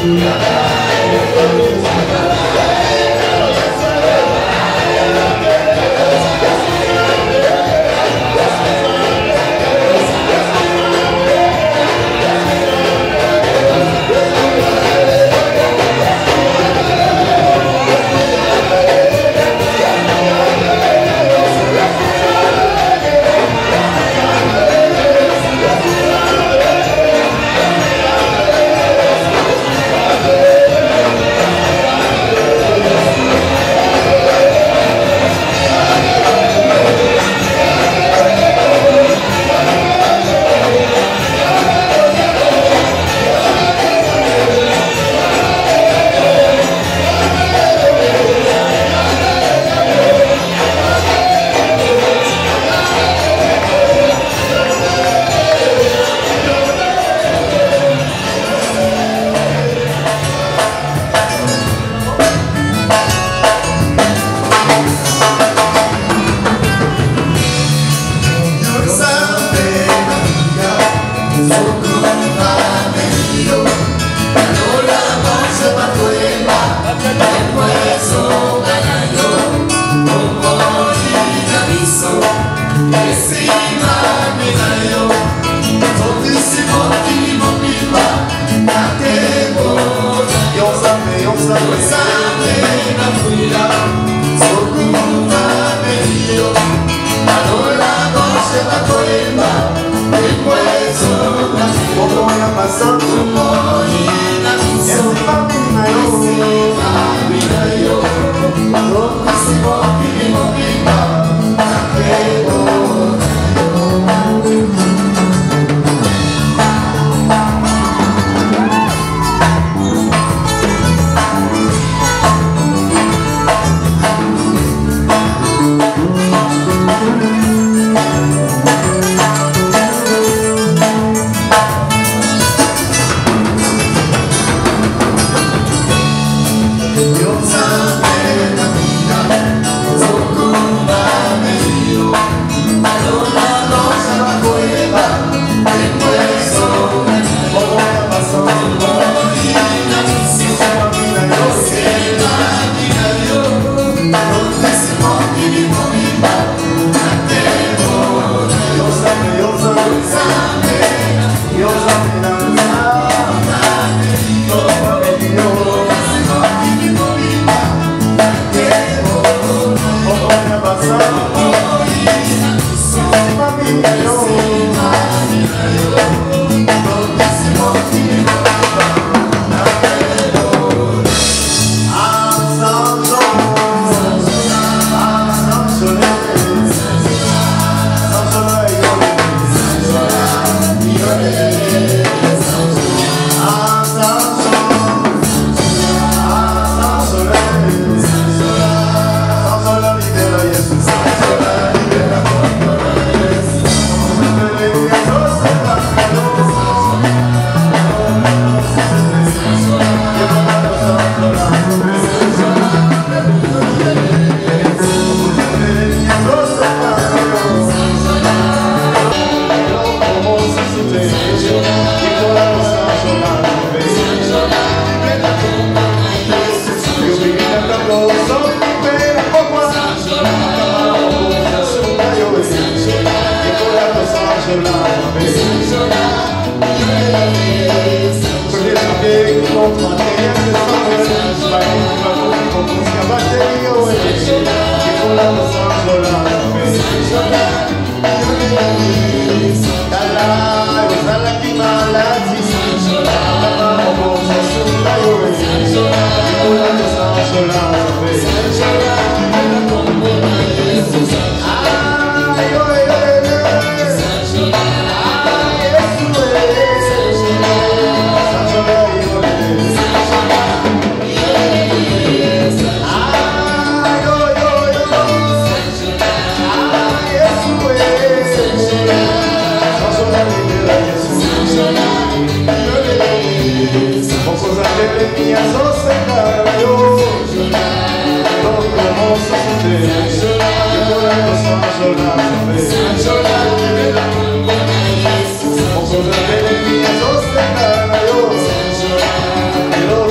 Io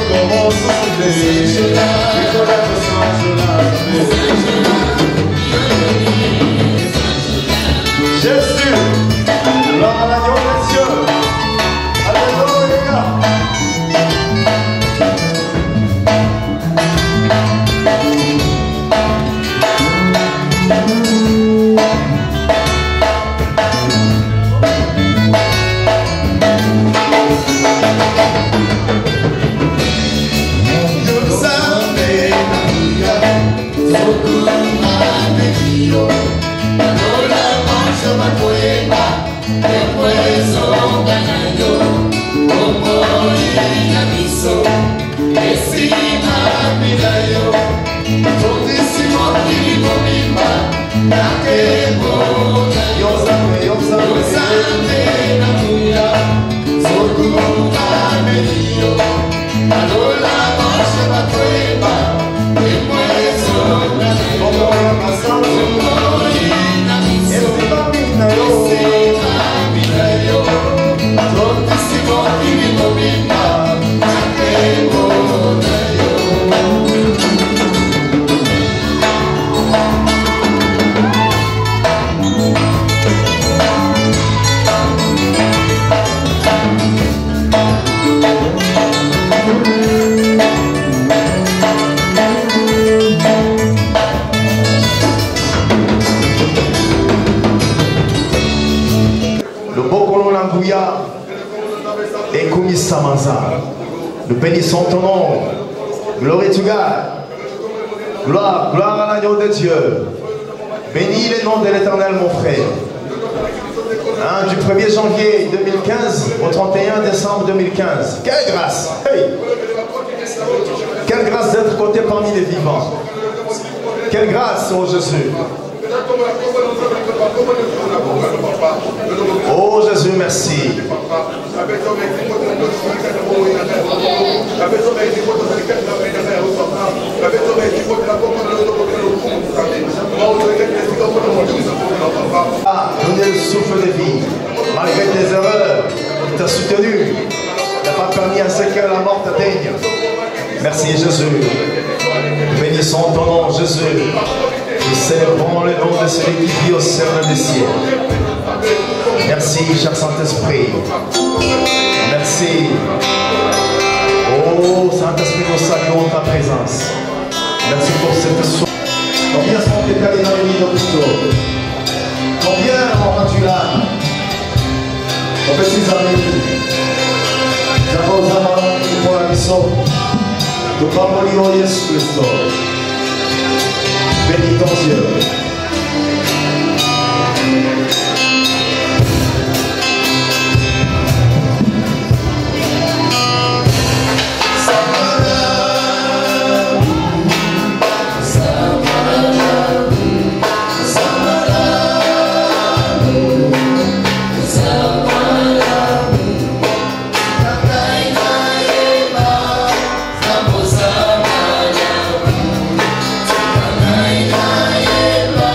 Jésus, gloire à l'agneau des cieux. Alléluia. Et Koumi Samaza, nous bénissons ton nom. Glory to God. Gloire, gloire à l'agneau de Dieu. Bénis le nom de l'Éternel, mon frère. Du 1er janvier 2015 au 31 décembre 2015. Quelle grâce! Hey. Quelle grâce d'être compté parmi les vivants. Quelle grâce, oh Jésus. Oh Jésus, merci. Donnez le souffle de vie. Malgré tes erreurs, il t'a soutenu. Il n'a pas permis à ce que la mort t'atteigne. Merci Jésus. Bénissons ton nom, Jésus. Nous célébrons le nom de celui qui vit au sein des cieux. Merci, cher Saint-Esprit. Merci. Oh, Saint-Esprit, nous saluons ta présence. Merci pour cette soirée. Combien sont étalés dans les lits d'hôpitaux? Combien ont rendu l'âme? Nos petits amis, nous avons pour la mission. Nous parlons de Jésus Christ. Bénis ton Dieu. Love.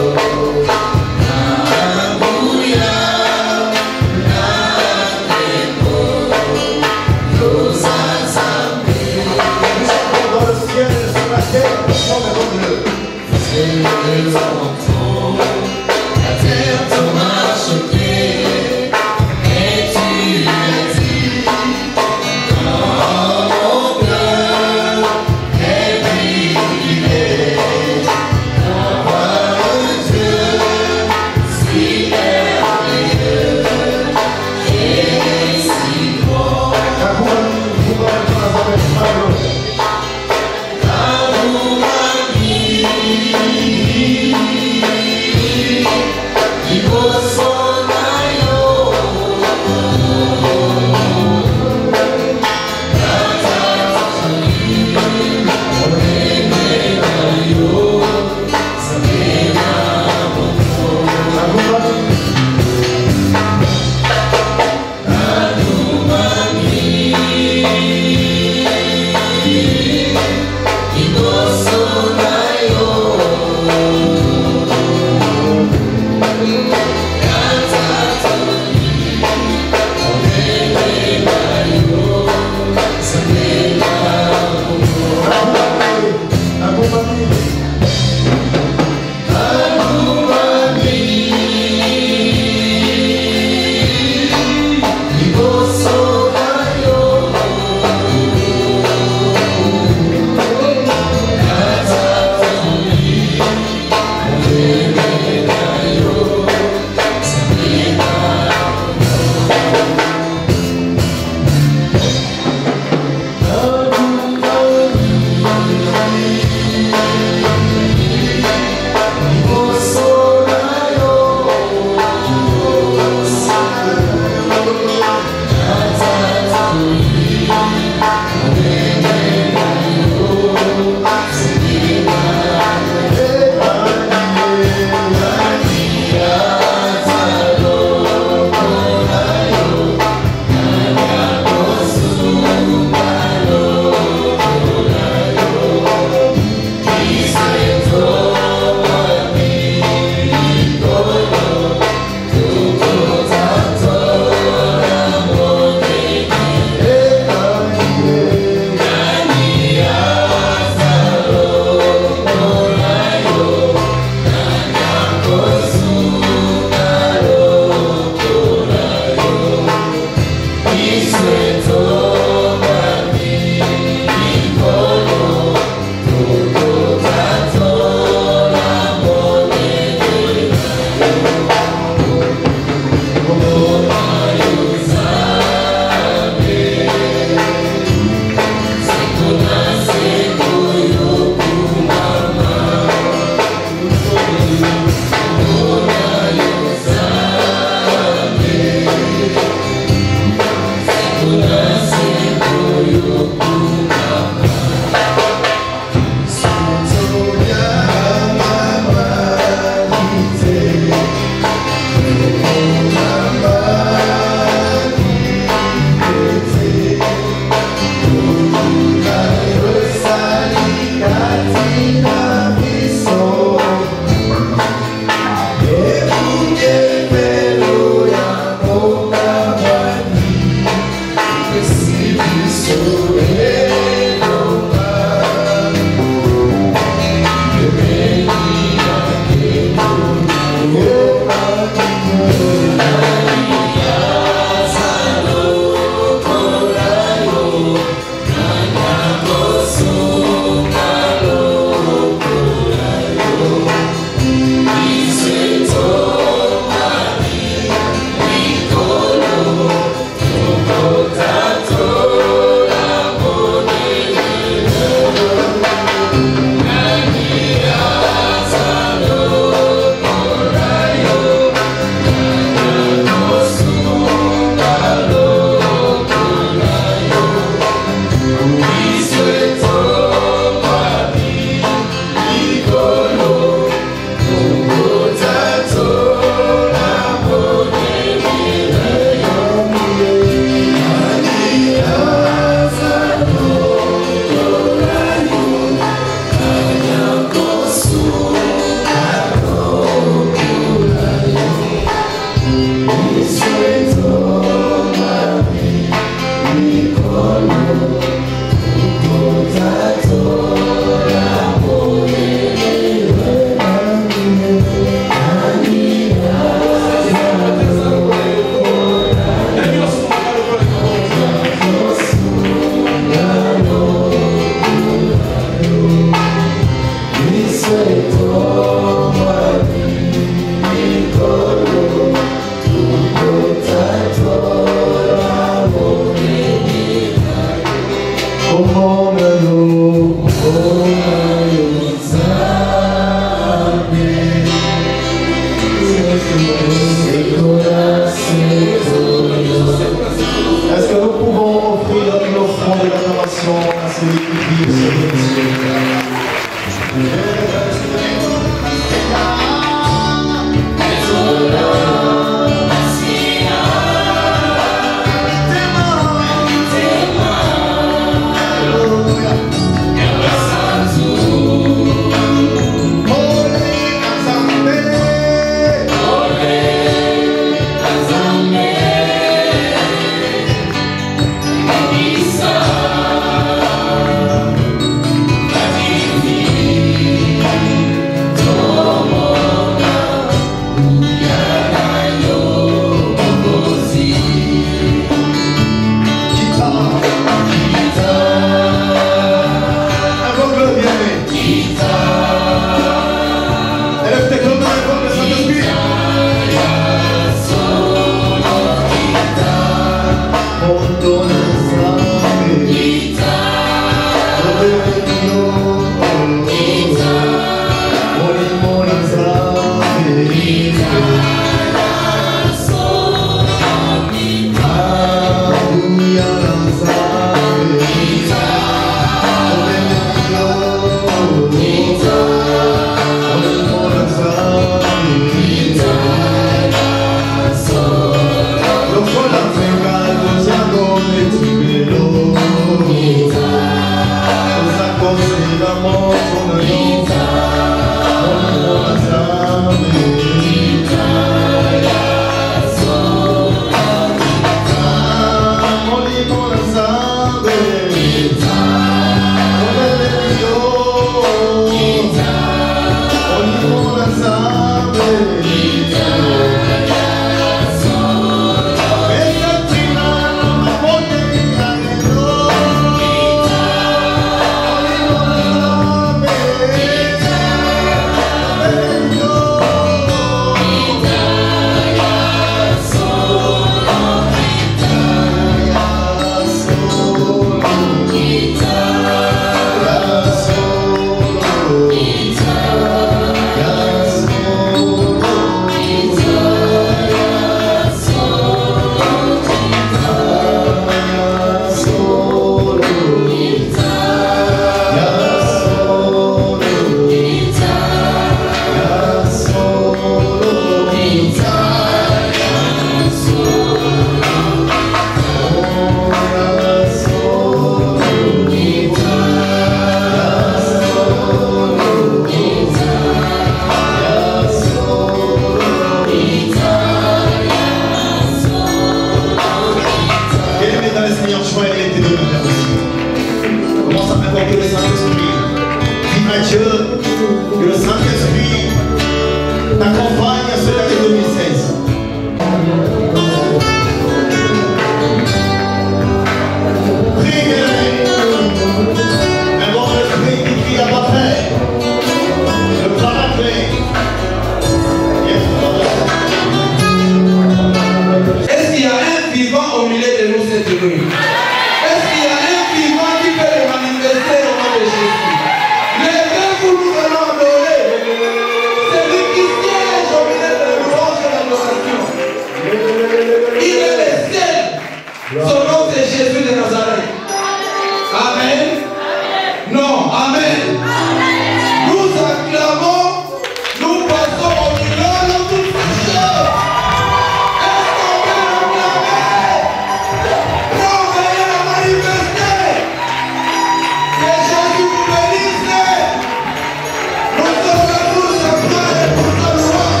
Son nom c'est Jésus de Nazareth. Amen. Non, Amen. Nous acclamons, nous passons au milieu de toutes ces choses. Est-ce qu'on peut l'acclamer? Non, veuillez la manifester. Que Jésus vous bénisse. Nous sommes là pour sa gloire et pour sa louange.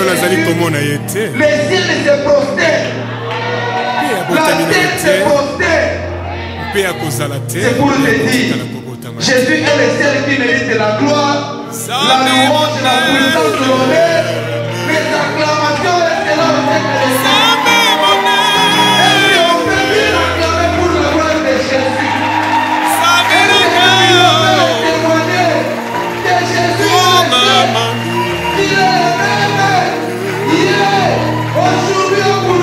Les cieux se prostèrent. La terre se prostère. C'est pour te dire, Jésus est le seul qui mérite la gloire, la louange, la puissance, l'honneur, les acclamations, l'excellence et les et on peut bien acclamer pour la gloire de Jésus. Et on peut témoigner que Jésus est le seul. Il est le même. Il est aujourd'hui au bout.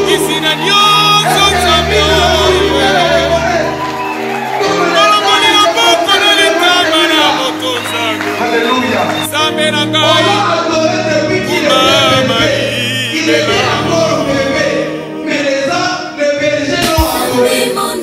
Alléluia. On l'a adoré depuis qu'il était bébé. Il était encore bébé. Mais les bergers l'ont adoré.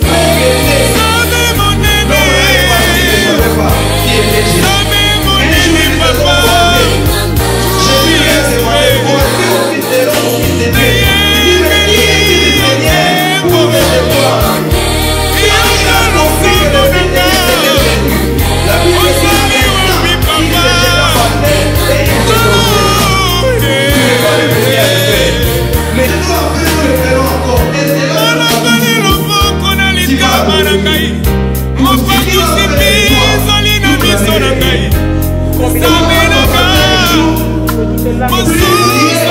Qui était Jésus? Un jour, ils se sont posés. Jésus lui a demandé, voici au fils de l'homme au fils de Dieu. Il dit, mais qui est-il, Seigneur, pour me voir? Quand il a compris que le fils de Dieu était venu, la Bible dit à l'instant, il se jeta par terre et il se prostrait. Tu ne vas le venir à le faire. Mais nous après nous le ferons encore. Et c'est là que nous avons dit, tu vas adorer. Nous ce qui va faire de toi, toute la vérité. Comme il va faire un jour, plus il est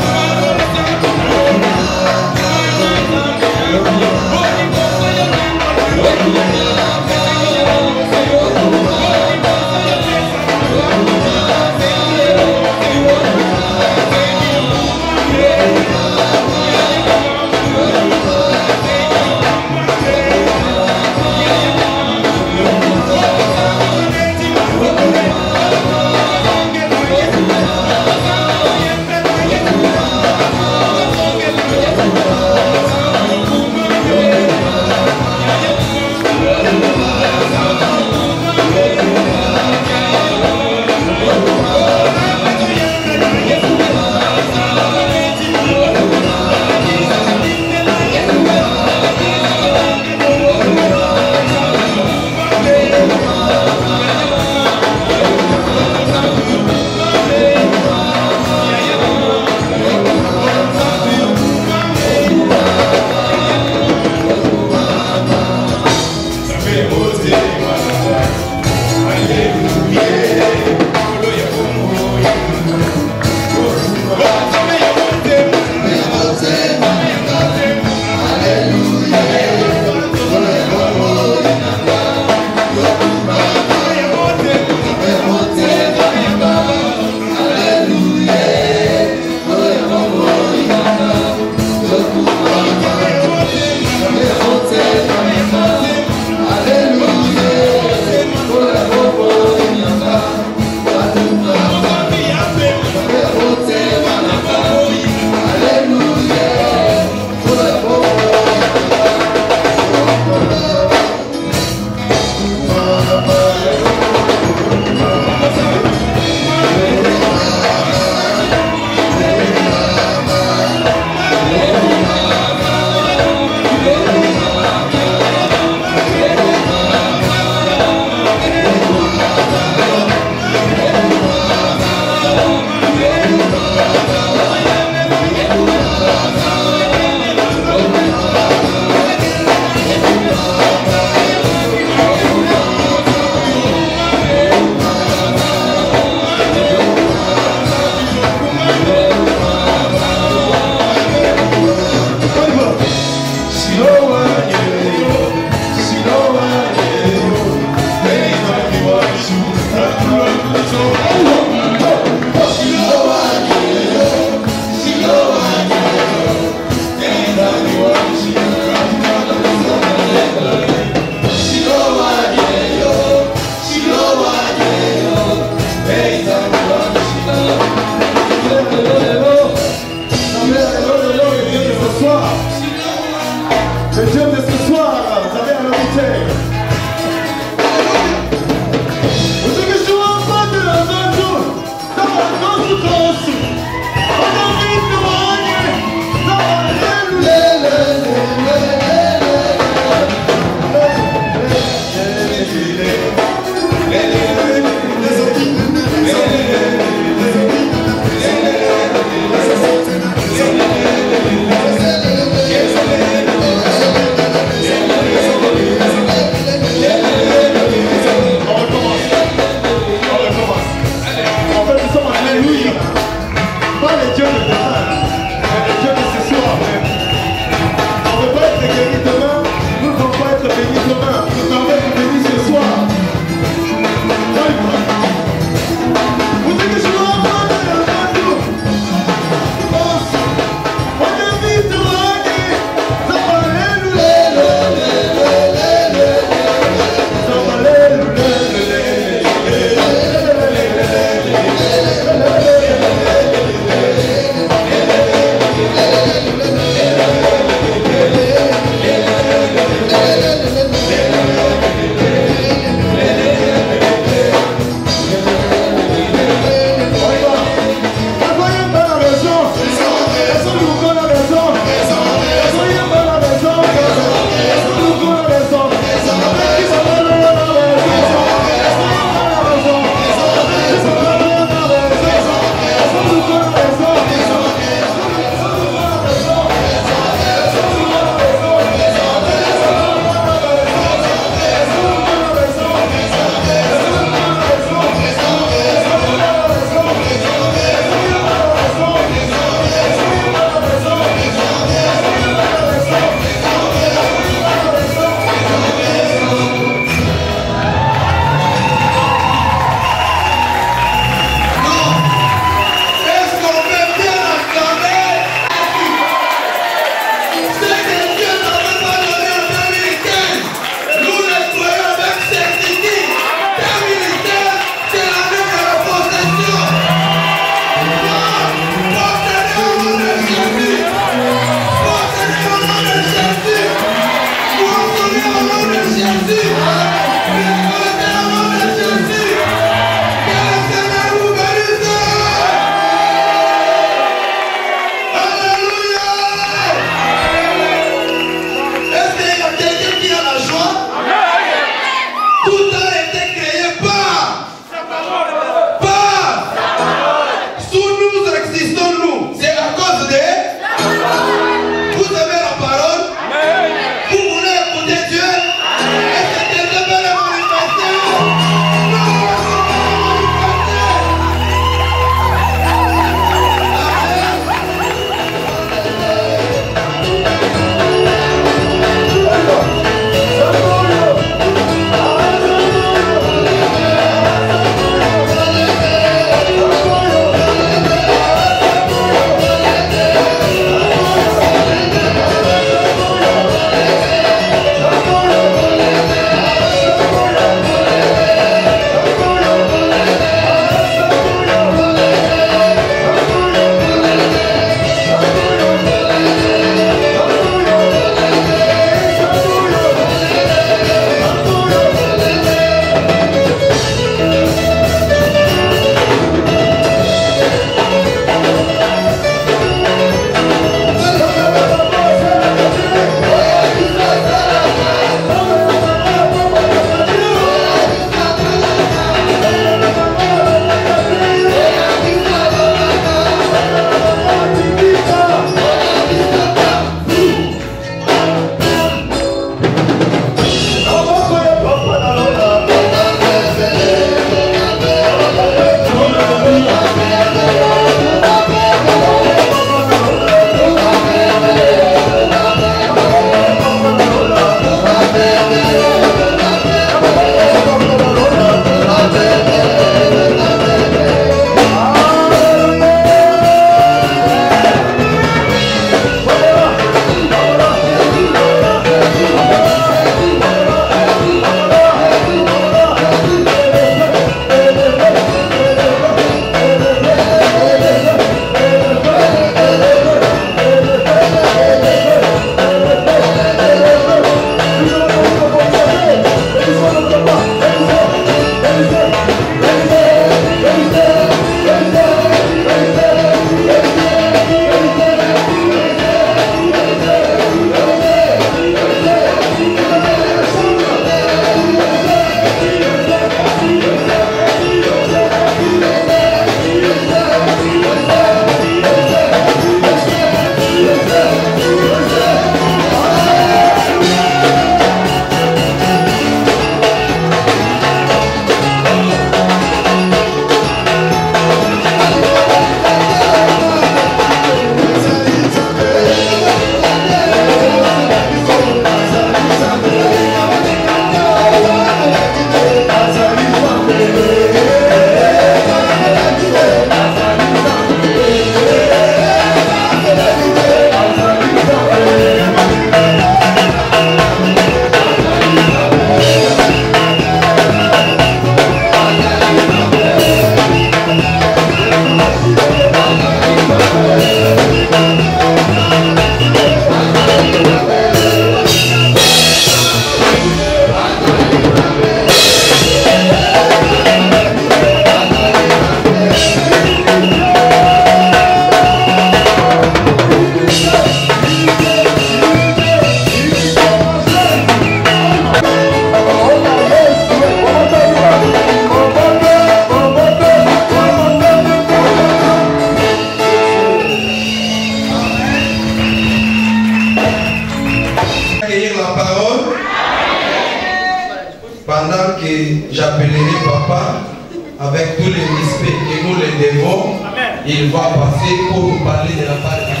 avec tous les esprits et nous les démons, il va passer pour nous parler de la part de Dieu.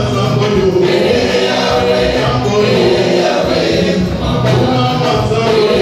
Yahweh,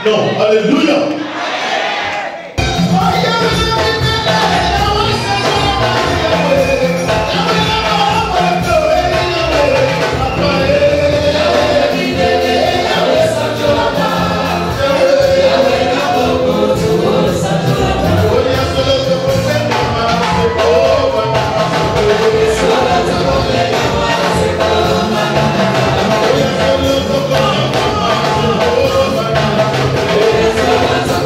Non, alléluia. Let's go.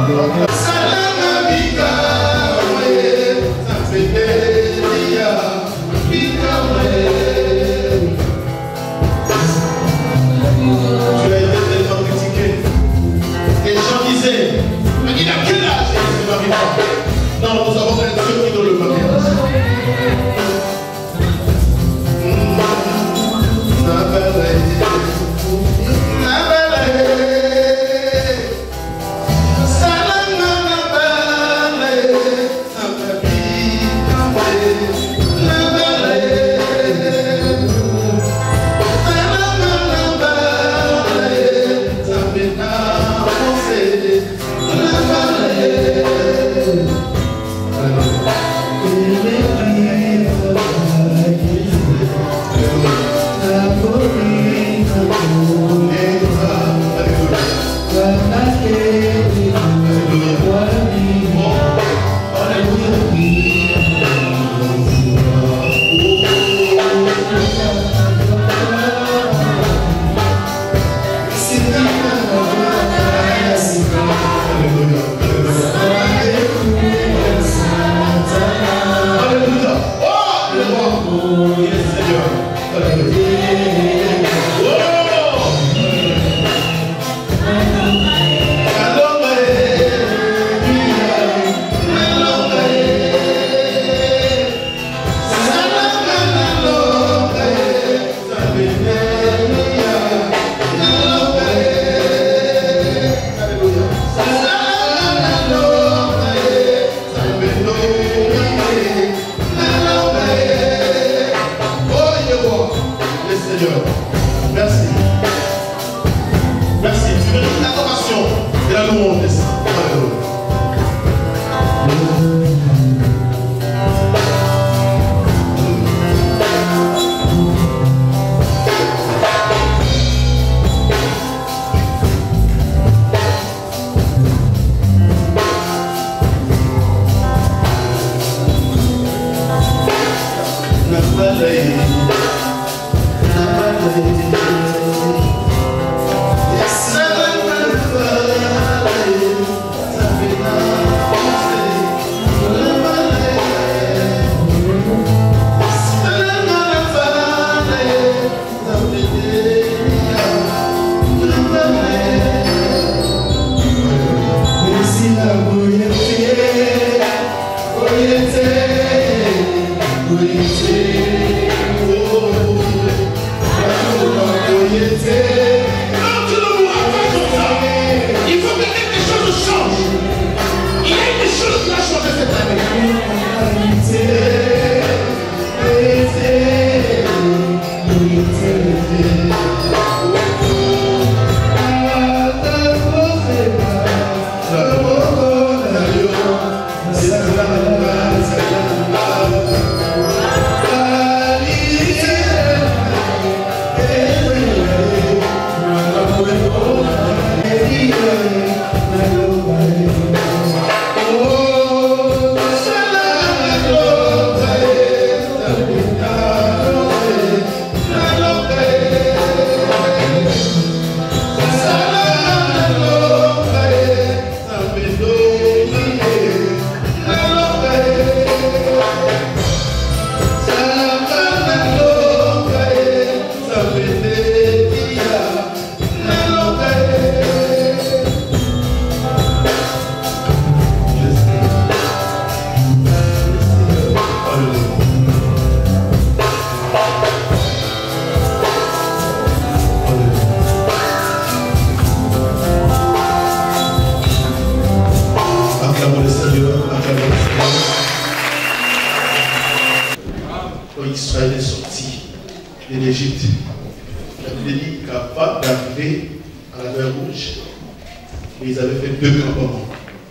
Israël est sorti de l'Égypte. La Bible dit capable d'arriver à la mer Rouge. Et ils avaient fait 2 campements.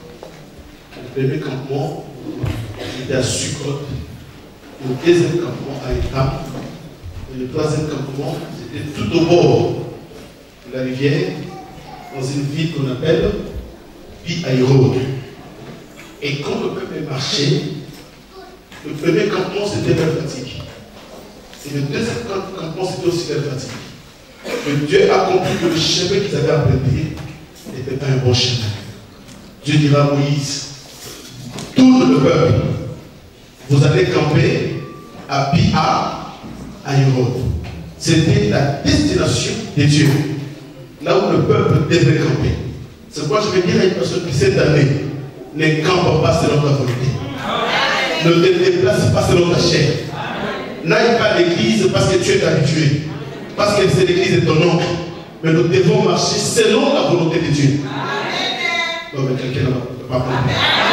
Le premier campement était à Sukkot. Le deuxième campement à Étam. Et le troisième campement, c'était tout au bord de la rivière, dans une ville qu'on appelle Pi-Haïrod. Et quand le peuple marchait, le premier campement c'était la fatigue. Et le deuxième campement c'était aussi la fatigue. Mais Dieu a compris que le chemin qu'ils avaient emprunté n'était pas un bon chemin. Dieu dira à Moïse, tout le peuple, vous allez camper à Pi-ha, à Hérode. C'était la destination de Dieu, là où le peuple devait camper. C'est pourquoi je vais dire à une personne qui cette année ne campe pas selon ta volonté. Ne te déplace pas selon ta chair. N'aille pas à l'église parce que tu es habitué, parce que c'est l'église de ton oncle. Mais nous devons marcher selon la volonté de Dieu. Non, mais quelqu'un n'a pas compris.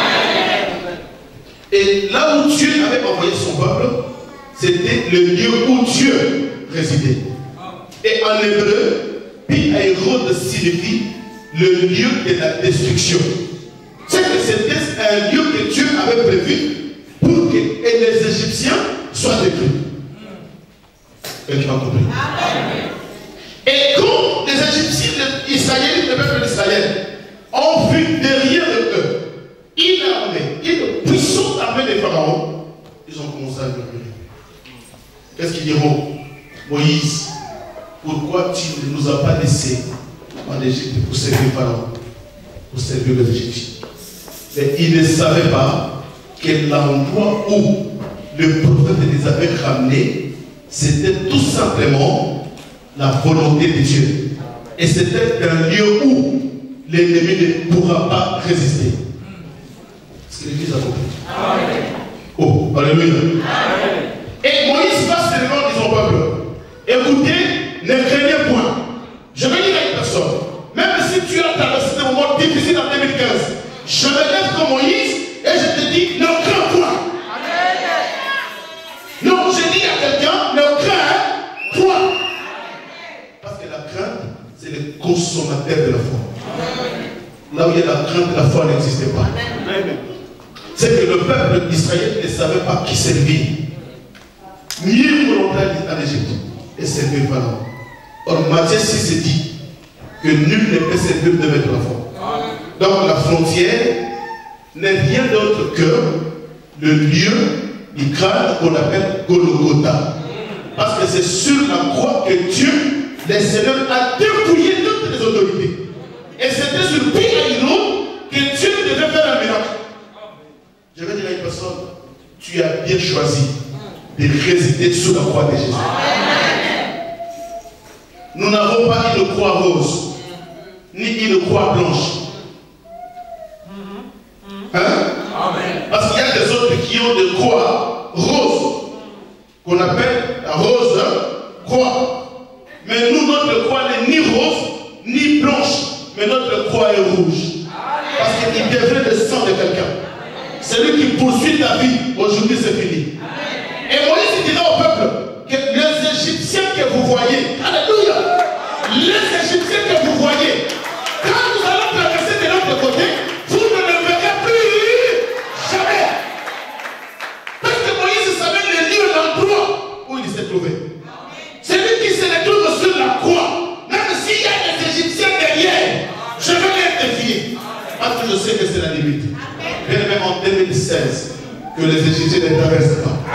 Et là où Dieu avait envoyé son peuple, c'était le lieu où Dieu résidait. Et en hébreu, Pi-Haïrod signifie le lieu de la destruction. C'est que c'était un lieu que Dieu avait prévu pour que les Égyptiens soient détruits. Quelqu'un a compris? Et quand les Égyptiens, les Israéliens, le peuple d'Israël, ont vu derrière eux une puissante armée des pharaons, ils ont commencé à murmurer. Qu'est-ce qu'ils diront? Moïse, pourquoi tu ne nous as pas laissés en Égypte pour servir Pharaon, pour servir les Égyptiens? Mais ils ne savaient pas que l'endroit où le prophète les avait ramenés, c'était tout simplement la volonté de Dieu. Et c'était un lieu où l'ennemi ne pourra pas résister. Est-ce que l'Église a compris? Oh, alléluia. Et Moïse passe devant son peuple. Écoutez, ne craignez point. Je vais dire à une personne, même si tu as traversé des moments difficiles en 2015, je me lève comme Moïse et je te dis, ne crains point. Non, je dis à quelqu'un, ne crains point. Parce que la crainte, c'est le consommateur de la foi. Là où il y a la crainte, la foi n'existait pas. C'est que le peuple d'Israël ne savait pas qui servir. Mieux volontaire en Égypte et servir Pharaon. Or, Matthieu 6 dit que nul ne peut servir de mettre la foi. Donc, la frontière n'est rien d'autre que le lieu du crâne qu'on appelle Golgotha. Parce que c'est sur la croix que Dieu, le Seigneur, a dépouillé toutes les autorités. Et c'était sur Pi-Haïrod que Dieu devait faire un miracle. Je vais dire à une personne, tu as bien choisi de résider sous la croix de Jésus. Nous n'avons pas une croix rose, ni une croix blanche. Hein? Parce qu'il y a des autres qui ont des croix roses, qu'on appelle la rose croix. Mais nous, notre croix n'est ni rose, ni blanche, mais notre croix est rouge. Parce qu'il devrait le sang de quelqu'un. Celui qui poursuit ta vie, aujourd'hui c'est fini. Et Moïse dira au peuple que les Égyptiens que vous voyez, alléluia, les Égyptiens que vous voyez, quand nous allons traverser de l'autre côté, vous ne le verrez plus jamais. Parce que Moïse savait le lieu, l'endroit où il s'est trouvé. Celui qui se retrouve sur la croix, même s'il y a des Égyptiens derrière, je vais les défier. Parce que je sais que c'est la limite. Bien même en 2016, que les Égyptiens ne traversent pas.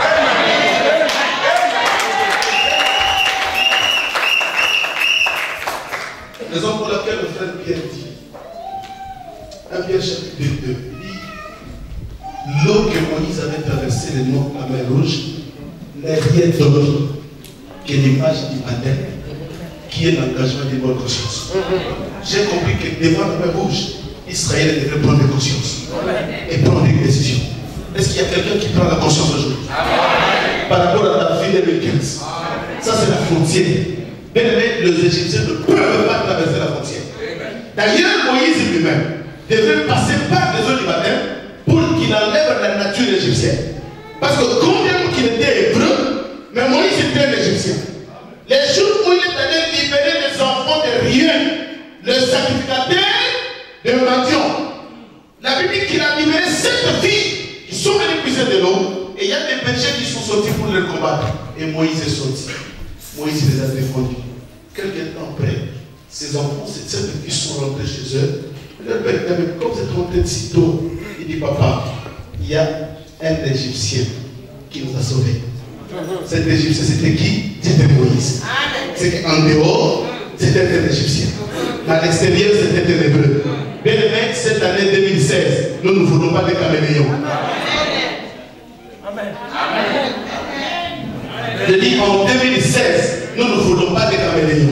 Raison pour laquelle le frère Pierre dit, 1 Pierre chapitre 2, il dit, l'eau que Moïse avait traversée le nord de la mer Rouge n'est rien d'autre que l'image du baptême qui est l'engagement des bonnes consciences. J'ai compris que devant la mer Rouge, Israël devait prendre des consciences et prendre des décisions. Est-ce qu'il y a quelqu'un qui prend la conscience aujourd'hui par rapport à la vie 2015? Ça, c'est la frontière. Bien aimé, les Égyptiens ne peuvent pas traverser la frontière. D'ailleurs, Moïse lui-même devait passer par les eaux du baptême pour qu'il enlève la nature égyptienne. Parce que combien qu'il était hébreu, mais Moïse était un Égyptien. Les jours où il est allé libérer les enfants de rien, le sacrificateur de Madian, la Bible dit qu'il a libéré 7 filles qui sont venues puiser de l'eau, et il y a des bergers qui sont sortis pour les combattre. Et Moïse est sorti. Moïse les a défendus. Quelques temps après, ces enfants, ces 7 filles sont rentrés chez eux. Leur père dit, mais comme c'est rentré si tôt, il dit, papa, il y a un Égyptien qui nous a sauvés. Cet Égyptien, c'était qui? C'était Moïse. C'est qu'en dehors, c'était un Égyptien. Mais à l'extérieur, c'était ténébreux. Bien aimé, cette année 2016, nous ne voulons pas des caméléons. Amen. Je dis en 2016, nous ne voulons pas des caméléons.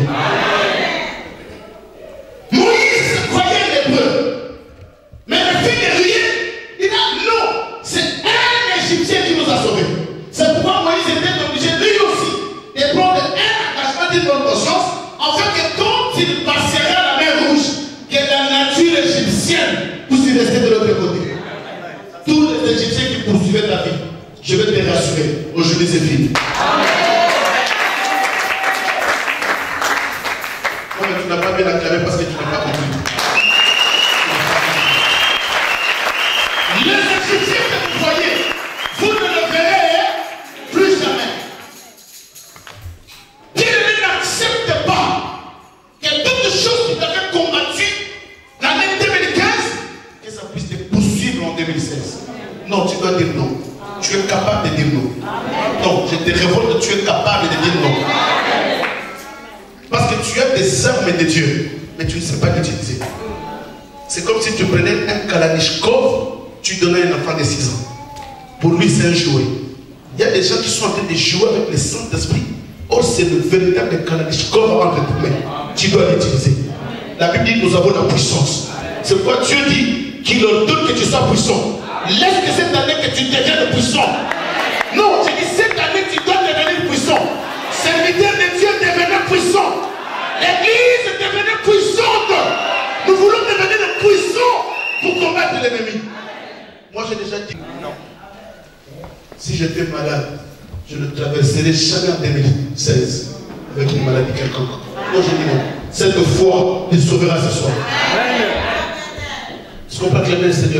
Moïse croyait l'hébreu. Mais le fils de rien, il a non, c'est un Égyptien qui nous a sauvés. C'est pourquoi Moïse était obligé lui aussi de prendre un engagement d'une bonne conscience, afin que quand il passera la mer rouge, que la nature égyptienne puisse rester de l'autre côté. Tous les Égyptiens qui poursuivaient ta vie, je vais te rassurer, aujourd'hui c'est fini. Non, mais tu n'as pas bien acclamé parce que tu n'as pas compris. Les Égyptiens que vous voyez, vous ne le verrez plus jamais. Dieu n'accepte pas que toutes choses qui t'avaient combattu l'année 2015, que ça puisse te poursuivre en 2016. Non, tu dois dire non. Tu es capable de dire non. Non, je te révolte, tu es capable de dire non. Parce que tu as des armes de Dieu, mais tu ne sais pas l'utiliser. C'est comme si tu prenais un Kalachnikov, tu donnais à un enfant de 6 ans. Pour lui, c'est un jouet. Il y a des gens qui sont en train de jouer avec le Saint-Esprit. Or, c'est le véritable Kalachnikov entre tes mains. Tu dois l'utiliser. La Bible dit que nous avons la puissance. C'est pourquoi Dieu dit qu'il ordonne que tu sois puissant. Laisse que cette année que tu deviennes puissant. Non, je dis cette année tu dois devenir puissant. Serviteur de Dieu devenir puissant. L'église devenir puissante. Nous voulons devenir puissants pour combattre l'ennemi. Moi j'ai déjà dit non. Si j'étais malade, je ne traverserai jamais en 2016 avec une maladie quelconque. Moi je dis non. Cette foi te sauvera ce soir. Est-ce qu'on peut acclamer le Seigneur?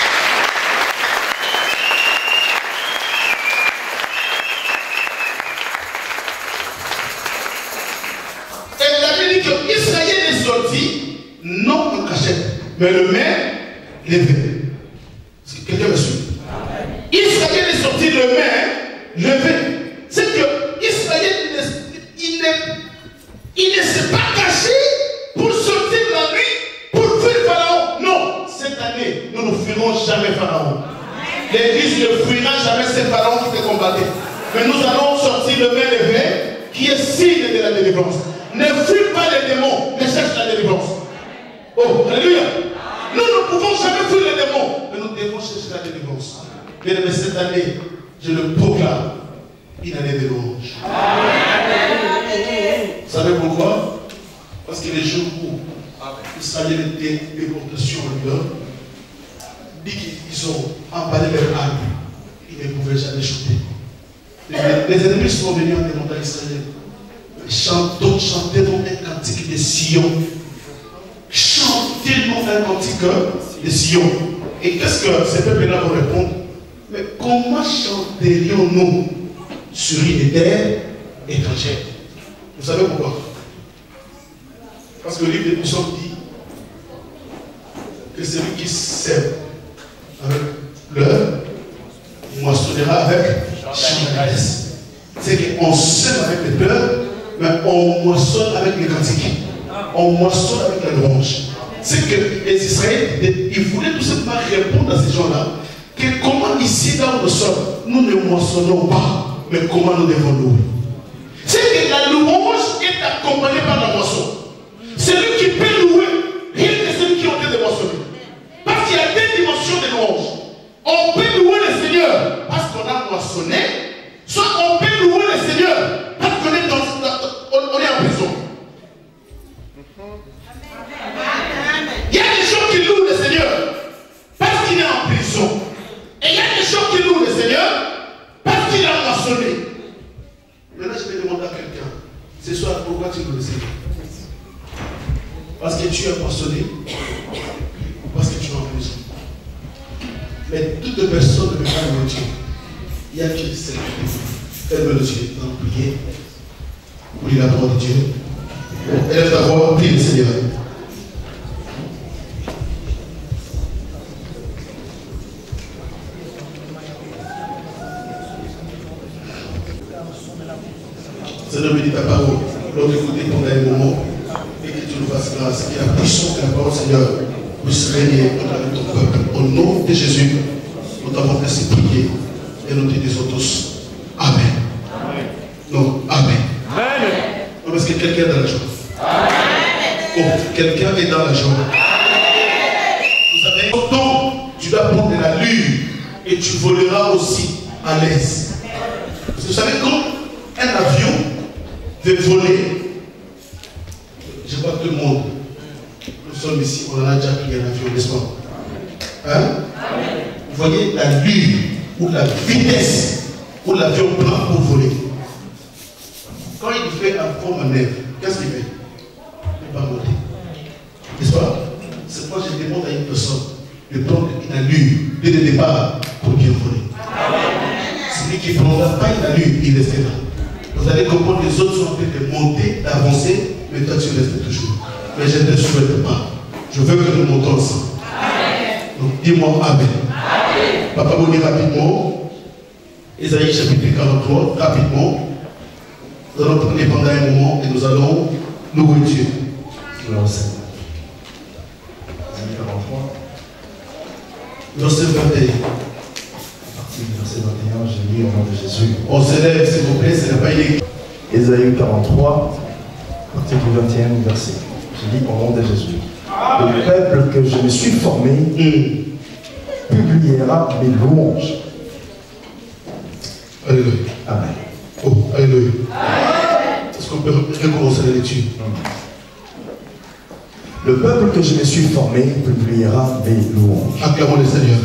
Israël est sorti, non en cachette, mais le main levé. Est-ce que quelqu'un me suit? Israël est sorti le main levé. C'est que Israël, il ne s'est pas caché pour sortir la nuit, pour fuir Pharaon. Non, cette année, nous ne fuirons jamais Pharaon. L'église ne fuira jamais ces pharaons qui te combattaient. Mais nous allons sortir le main levé, qui est signe de la délivrance. Ne fuis pas les démons, mais cherche la délivrance. Oh, alléluia. Nous ne pouvons jamais fuir les démons, mais nous devons chercher la délivrance. Bien aimé, cette année, je le proclame, une année de louange. Vous savez pourquoi? Parce que les jours où Israël était déporté sur le nord, dit qu'ils ont emballé leur armes, ils ne pouvaient jamais chuter. Les ennemis sont venus en demandant à Israël. Chantez-nous un cantique de Sion. Chantez-nous un cantique de Sion. Et qu'est-ce que ces peuples-là vont répondre? Mais comment chanterions-nous sur une terre étrangère? Vous savez pourquoi? Parce que le livre des Psaumes dit que celui qui sème avec pleurs moissonnera avec chaleur. C'est qu'on sème avec les pleurs, mais on moissonne avec les cantiques. On moissonne avec la louange. C'est que les Israéliens, ils voulaient tout simplement répondre à ces gens-là que comment ici, là où nous sommes, nous ne moissonnons pas, mais comment nous devons louer. C'est que la louange est accompagnée par la moisson. Celui qui peut louer, rien que celui qui est en train de moissonner. Parce qu'il y a deux dimensions de louange. On peut louer le Seigneur parce qu'on a moissonné, soit on peut louer le Seigneur parce qu'on est, on est en prison. Il y a des gens qui louent le Seigneur parce qu'il est en prison. Et il y a des gens qui louent le Seigneur parce qu'il a moissonné. Maintenant, je vais demander à quelqu'un, ce soir, pourquoi tu loues le Seigneur? Parce que tu as moissonné ou parce que tu es en prison? Mais toute personne ne peut pas louer Dieu. Il y a qui sait ferme le Dieu dans la prière. Pour lire la parole de Dieu. Élève ta voix, prie le Seigneur. Seigneur, bénis ta parole. L'autre côté, pendant un moment, et que tu nous nous fasse grâce et la puissance de la parole, Seigneur, puisse régner dans ton peuple. Au nom de Jésus, nous t'avons ainsi prié et nous te disons tous Amen. Non, Amen. Non, est-ce que quelqu'un est dans la joie? Oh, quelqu'un est dans la joie. Vous savez, donc, tu dois prendre de la lune et tu voleras aussi à l'aise. Vous savez, quand un avion veut voler, je vois tout le monde, nous sommes ici, on en a déjà pris un avion, n'est-ce pas? Hein? Vous voyez la lune ou la vitesse où l'avion prend pour voler. Quand il fait un faux manœuvre, qu'est-ce qu'il fait? Il va monter. N'est-ce pas? C'est pourquoi je demande à une personne de prendre une allure dès le départ pour bien voler. Celui qui ne prendra pas une allure, il restera. Vous allez comprendre que les autres sont en train de monter, d'avancer, mais toi tu restes toujours. Mais je ne te souhaite pas. Je veux que nous montons ensemble. Donc dis-moi Amen. Papa Boni rapidement. Ésaïe chapitre 43, rapidement. Nous allons prendre pendant un moment et nous allons louer Dieu. Alors, c'est Ésaïe 43. Verset 21. À partir du verset 21, j'ai lu au nom de Jésus. On s'élève, s'il vous plaît, ce n'est pas illégal. Ésaïe 43, à partir du 21e verset. Je lis au nom de Jésus. Le peuple que je me suis formé publiera mes louanges. Alléluia. Amen. Oh, alléluia. Est-ce qu'on peut recommencer la lecture? Le peuple que je me suis formé publiera mes louanges. Acclamons le Seigneur.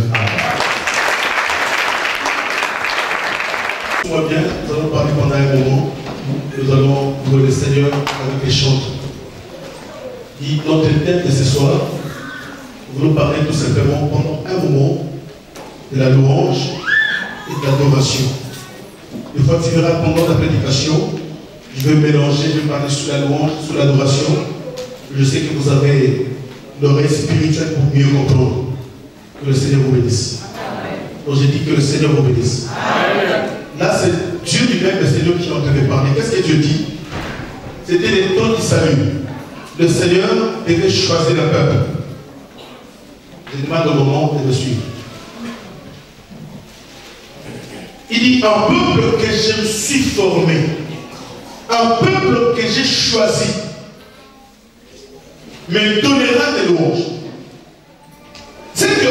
Tout va bien, nous allons parler pendant un moment. Nous allons louer le Seigneur avec les chants. Notre thème de ce soir, nous voulons parler tout simplement pendant un moment de la louange et de l'adoration. Des fois, tu verras pendant la prédication, je vais mélanger, je vais parler sous la louange, sous l'adoration. Je sais que vous avez l'oreille spirituelle pour mieux comprendre. Que le Seigneur vous bénisse. Donc j'ai dit que le Seigneur vous bénisse. Là, c'est Dieu lui-même, le Seigneur qui est en train de parler. Qu'est-ce que Dieu dit? C'était les temps qui saluent. Le Seigneur devait choisir le peuple. Je demande au moment de me suivre. Il dit un peuple que je me suis formé, un peuple que j'ai choisi, me donnera des louanges. C'est que,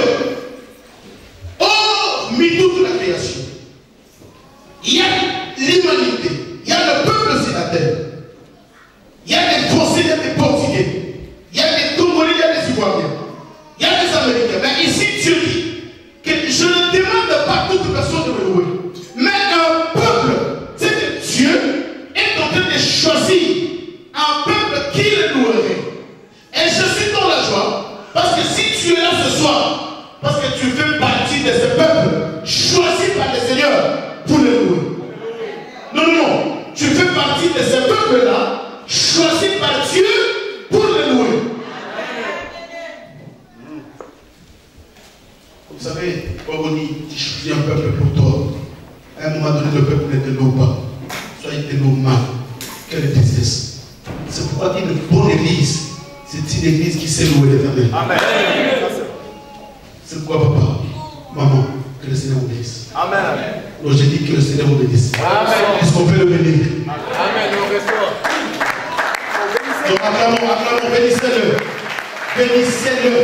hormis toute la création, il y a l'humanité, il y a le peuple sur la terre. Il y a des Français, il y a des Portugais, il y a des Congolais, il y a des Ivoiriens, il y a des Américains. Mais ici, Dieu dit que je ne demande pas à toute personne de me louer. Mais un peuple, c'est que Dieu est en train de choisir un peuple qui le louerait. Et je suis dans la joie, parce que si tu es là ce soir, parce que tu fais partie de ce peuple choisi par le Seigneur pour le louer. Non, non, non. Tu fais partie de ce peuple-là choisi par Dieu pour le louer. Vous savez, Ogoni, tu choisis un peuple pour toi. À un moment donné, le peuple ne te loue pas. Soit il te loue mal. Quelle tristesse. C'est pourquoi une bonne église, c'est une église qui sait louer l'Éternel. Amen. C'est pourquoi, papa, maman, que le Seigneur vous bénisse. Amen. Donc j'ai dit que le Seigneur vous bénisse. Amen. Est-ce qu'on peut le bénir? Amen. Donc acclamons, bénissez-le. Bénissez-le.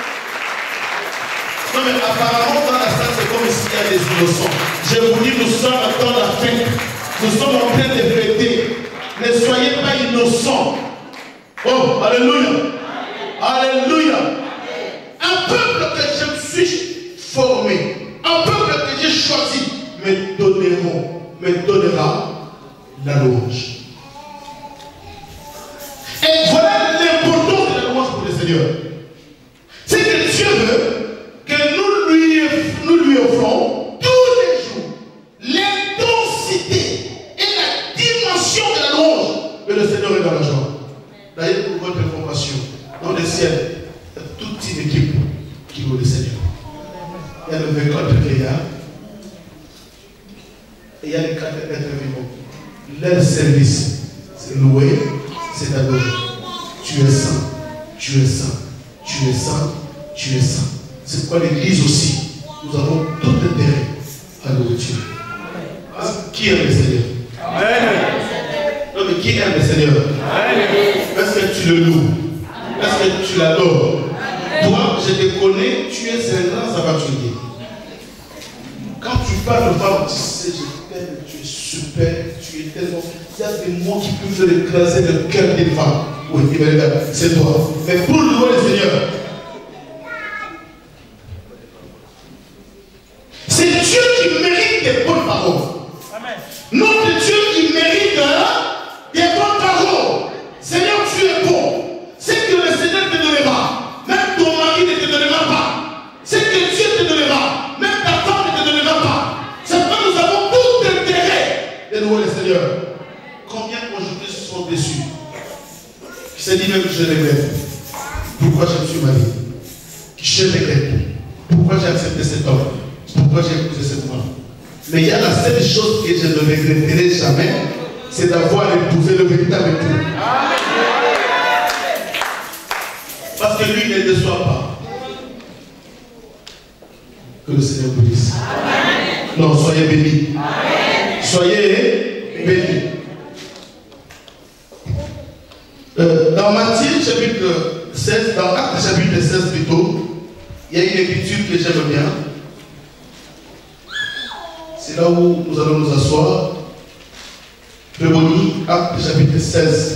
Non mais apparemment dans la salle c'est comme s'il y a des innocents. Je vous dis, nous sommes en temps de la fête. Nous sommes en train de fêter. Ne soyez pas innocents. Oh, alléluia. Alléluia. Un peuple que je me suis formé, un peuple que j'ai choisi, me donnera la louange. Et voilà l'importance de la louange pour le Seigneur. C'est que Dieu veut que nous lui offrons tous les jours l'intensité et la dimension de la louange. Et le Seigneur est dans la joie. D'ailleurs, pour votre information, dans le ciel, il y a toute une équipe qui loue le Seigneur. Il y a le 24 vieillards et il y a les 4 êtres vivants. Leur service, c'est louer, c'est adorer. tu es saint, tu es saint, tu es saint, tu es saint. C'est pourquoi l'église aussi, nous avons tout intérêt à louer Dieu. Qui aime le Seigneur? Amen. Non mais qui aime le Seigneur? Est-ce que tu le loues? Est-ce que tu l'adores? Toi, je te connais, tu es un grand aventurier. Quand tu parles de femme, tu sais, je t'aime, tu es super, tu es tellement... Il y a des mots qui peuvent faire écraser le cœur des femmes. Oui, c'est toi. Mais pour louer le Seigneur, c'est Dieu qui mérite des bonnes paroles. Amen. Notre Dieu qui mérite des bonnes paroles. Seigneur, tu es bon. C'est que le Seigneur te donnera. Même ton mari ne te donnera pas. C'est que Dieu te donnera. Même ta femme ne te donnera pas. C'est pourquoi nous avons tout intérêt de louer le Seigneur. Combien aujourd'hui sont déçus? Qui s'est dit même que je regrette. Pourquoi je me suis marié? Je regrette. Pourquoi j'ai accepté cet homme? Pourquoi j'ai épousé cette femme? Mais il y a la seule chose que je ne regretterai jamais, c'est d'avoir épousé le véritable époux. Parce que lui ne déçoit pas. Que le Seigneur vous dise. Non, soyez bénis. Soyez bénis. Dans Matthieu chapitre 16, dans Actes chapitre 16 plutôt, il y a une écriture que j'aime bien. C'est là où nous allons nous asseoir. Prévonie, Actes chapitre 16.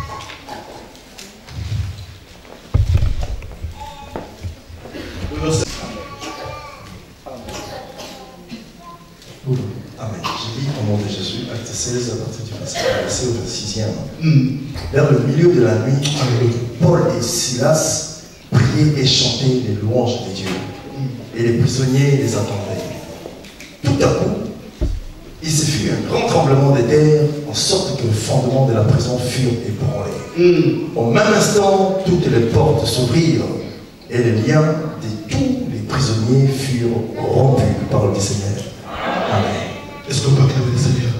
Amen. Je lis au nom de Jésus, Acte 16, à partir du verset au 6e. Vers le milieu de la nuit, Paul et Silas priaient et chantaient les louanges de Dieu. Et les prisonniers les attendaient. Tout à coup, il se fit un grand tremblement de terre, en sorte que les fondements de la prison furent ébranlés. Au même instant, toutes les portes s'ouvrirent, et les liens de tous les prisonniers furent rompus par le Seigneur. Amen. Est-ce qu'on peut acclamer le Seigneur?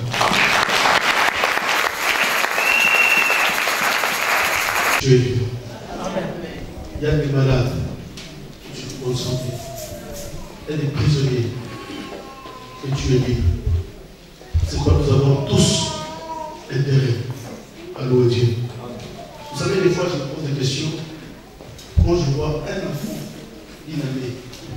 Tu es vivant. Il y a des malades, tu es en bonne santé. Il y a des prisonniers, et tu es libre. C'est quoi nous avons tous intérêt à louer Dieu. Vous savez, des fois, je me pose des questions. Quand je vois un enfant inanimé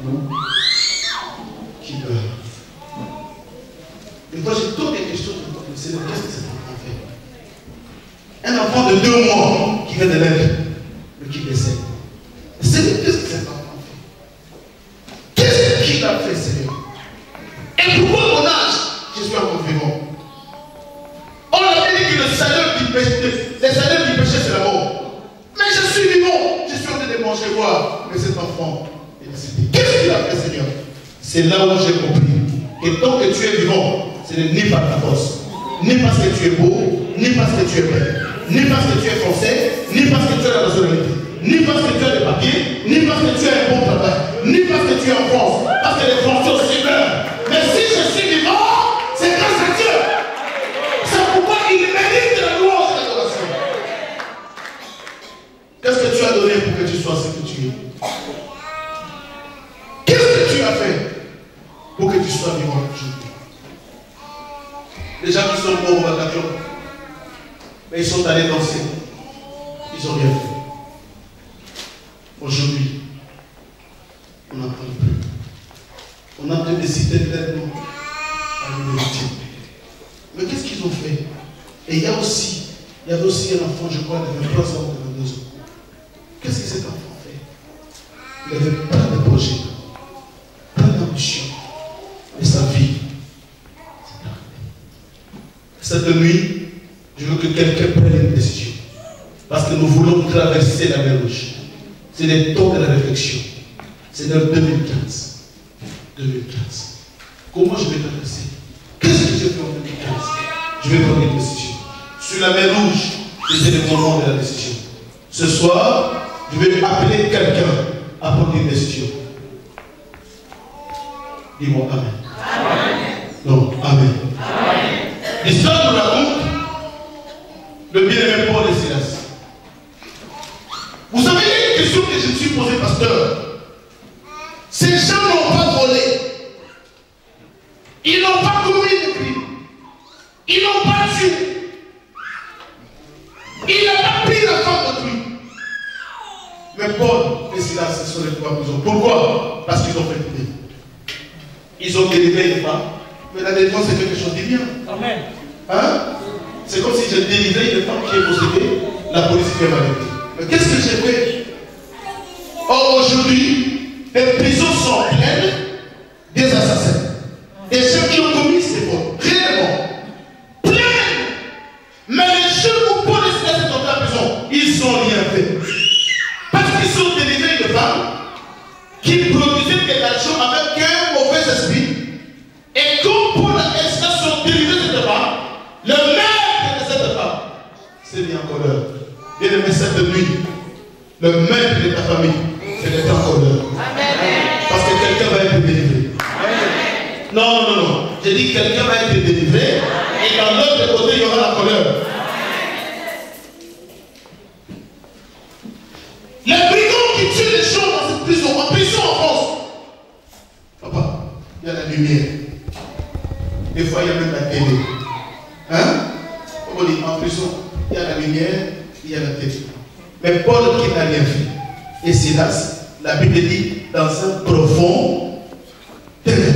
qui meurt, des fois, je pose des questions. Je me pose, Seigneur, qu'est-ce que cet enfant fait? Un enfant de 2 mois qui vient de naître, mais qui décède. Seigneur, qu'est-ce que cet enfant fait? Qu'est-ce qu'il a fait, Seigneur? Et pourquoi mon âge, je suis encore vivant? On a dit que le salaire du péché, c'est la mort. Mais je suis vivant. Je suis en train de manger, voir. Mais cet enfant est décédé. Qu'est-ce qu'il a fait, Seigneur? C'est là où j'ai compris. Et tant que tu es vivant, ce n'est ni par ta force, ni parce que tu es beau, ni parce que tu es belle, ni parce que tu es français, ni parce que tu as la nationalité, ni parce que tu as des papiers, ni parce que tu as un bon travail, ni parce que tu es en France, parce que les Français aussi meurent. Mais si je suis vivant, c'est grâce à Dieu. C'est pourquoi il mérite la louange et l'adoration. Qu'est-ce que tu as donné pour que tu sois ce que tu es? Qu'est-ce que tu as fait pour que tu sois vivant aujourd'hui? Les gens qui sont morts au Bataclan, mais ils sont allés danser. Ils n'ont rien fait. Aujourd'hui, on n'entend plus. On a peut-être décidé tellement à l'université. Mais qu'est-ce qu'ils ont fait? Et il y avait aussi un enfant, je crois, de 23 ans, de 22 ans. Qu'est-ce que cet enfant fait? Il avait plein de projets, plein d'ambitions. Et sa vie, c'est arrêté. Cette nuit, je veux que quelqu'un prenne une décision. Parce que nous voulons traverser la mer Rouge. C'est le temps de la réflexion. C'est dans 2015. 2015. Comment je vais traverser? Qu'est-ce que je fais en 2015? Je vais prendre une décision. Sur la mer Rouge, c'est le moment de la décision. Ce soir, je vais appeler quelqu'un à prendre une décision. Dis-moi Amen. Amen. Non, Amen. L'histoire nous raconte le bien-aimé Paul et Silas. que je me suis posée, pasteur. Ces gens n'ont pas volé. Ils n'ont pas commis de crime. Ils n'ont pas tué. Il n'a pas pris la femme de lui. Mais Paul et Silas se sont retrouvés en prison. Pourquoi? Parce qu'ils ont fait du bien. Ils ont délivré une femme. Mais la délivrance, c'est quelque chose de bien. Amen. Hein? C'est comme si je délivrais une femme qui est possédée, la police qui est arrêtée. Mais qu'est-ce que j'ai fait? Or, aujourd'hui, les prisons sont pleines des assassins. Des gens qui ont commis ces fautes. Réellement. Pleines. Mais les jeunes où Paul et Silas sont entrés en prison, ils n'ont rien fait. Parce qu'ils ont délivré une femme qui produisait des actions avec un mauvais esprit. Et comme Paul et Silas sont délivrés de cette femme, le maître de cette femme s'est mis en colère. Bien aimé, cette nuit, le maître de ta famille, c'est d'être en colère. Parce que quelqu'un va être délivré. Non, non, non. J'ai dit quelqu'un va être délivré. Et dans l'autre côté, il y aura la colère. Les brigands qui tuent les gens dans cette prison, en prison en France. Papa, il y a la lumière. Des fois, il y a même la télé. Hein? Comme on dit, en prison, il y a la lumière, il y a la télé. Mais Paul qui n'a rien fait. Et Silas, la Bible dit, dans un profond ténèbre.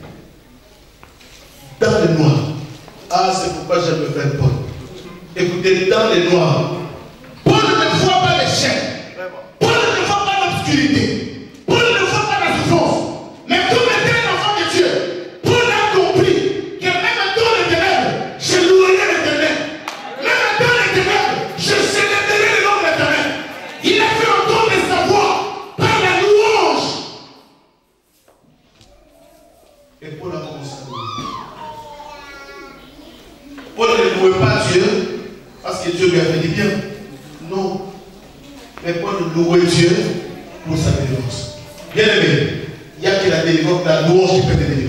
Dans le noir. Ah, c'est pourquoi j'aime le frère Paul. Écoutez, dans le noir. Paul ne voit pas les chaînes. Paul ne voit pas l'obscurité. Paul ne voit pas la souffrance. Mais comme était un enfant de Dieu, Paul a compris que même dans les ténèbres, je louerai l'Éternel. Même dans les ténèbres, je célébrerai le nom de l'Éternel. Il a fait entendre sa voix par la louange. Et Paul a commencé à louer. Paul ne louait pas Dieu parce que Dieu lui a fait du bien. Non. Mais Paul louait Dieu pour sa délivrance. Bien aimé, il n'y a que la délivrance, la louange qui peut te délivrer.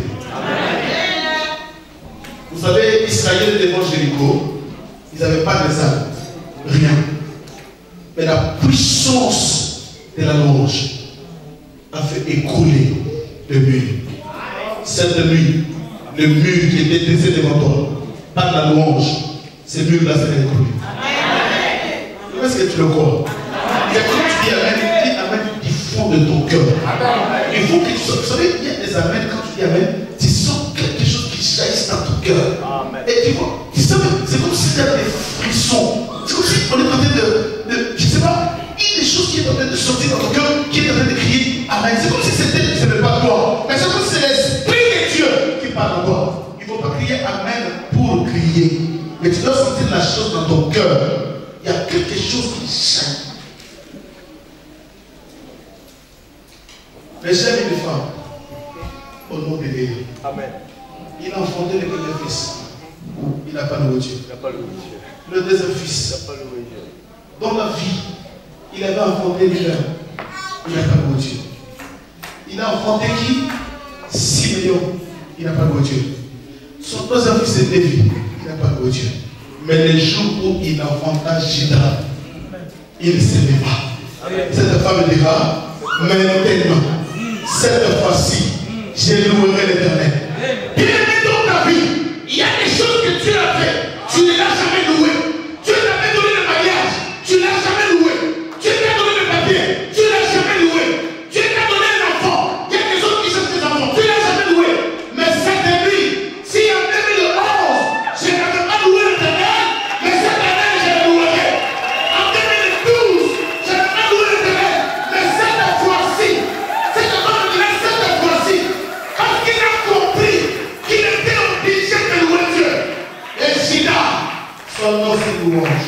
Vous savez, Israël devant Jéricho, ils n'avaient pas de armes, rien. Mais la puissance de la louange a fait écrouler le mur. Cette nuit, le mur qui était dressé devant toi, par la louange, ce mur-là s'est écroulé. Est-ce que tu le crois? Et quand tu dis Amen, tu dis Amen du fond de ton cœur. Il faut que tu sois. Vous savez, il y a des Amen, quand tu dis Amen, tu sens quelque chose qui jaillisse dans ton cœur. Et tu vois, c'est comme si tu avais des frissons. C'est comme si on est en train de je ne sais pas, il y a des choses qui sont en train de sortir dans ton cœur, qui est en train de crier Amen. C'est comme si ce n'était pas toi. Mais c'est comme si c'est l'Esprit de Dieu qui parle en toi. Il ne faut pas crier Amen pour crier. Mais tu dois sentir la chose dans ton cœur. Il y a quelque chose qui jaillit. Mais j'aime une femme au nom de Dieu. Amen. Il a enfanté le premier fils. Il n'a pas loué Dieu. Le deuxième fils. Il n'a pas loué Dieu. Dans la vie, il avait enfanté lui-même. Il n'a pas loué Dieu. Il a enfanté qui? 6 millions. Il n'a pas loué Dieu. Son deuxième fils est Lévi. Il n'a pas loué Dieu. Mais les jours où il enfanta Judas, il se leva. Cette femme dira, maintenant, cette fois-ci, je louerai l'Éternel. Bien aimé dans ta vie, il y a des choses que Dieu a fait, tu ne l'as jamais loué. Dieu t'avait donné le mariage, tu ne l'as jamais loué. Dieu t'a donné le papier, tu ne l'as jamais loué. Dieu t'a donné un enfant, il y a des autres qui cherchent des enfants, tu ne l'as jamais loué. Mais cette nuit, si en 2011, je n'avais pas loué l'Éternel, mais cette année, je le louerai. En 2012, je n'avais pas loué l'Éternel, mais cette fois-ci, cette fois-ci, parce qu'il a compris qu'il était obligé de louer Dieu. Et Judas, son nom c'est louange.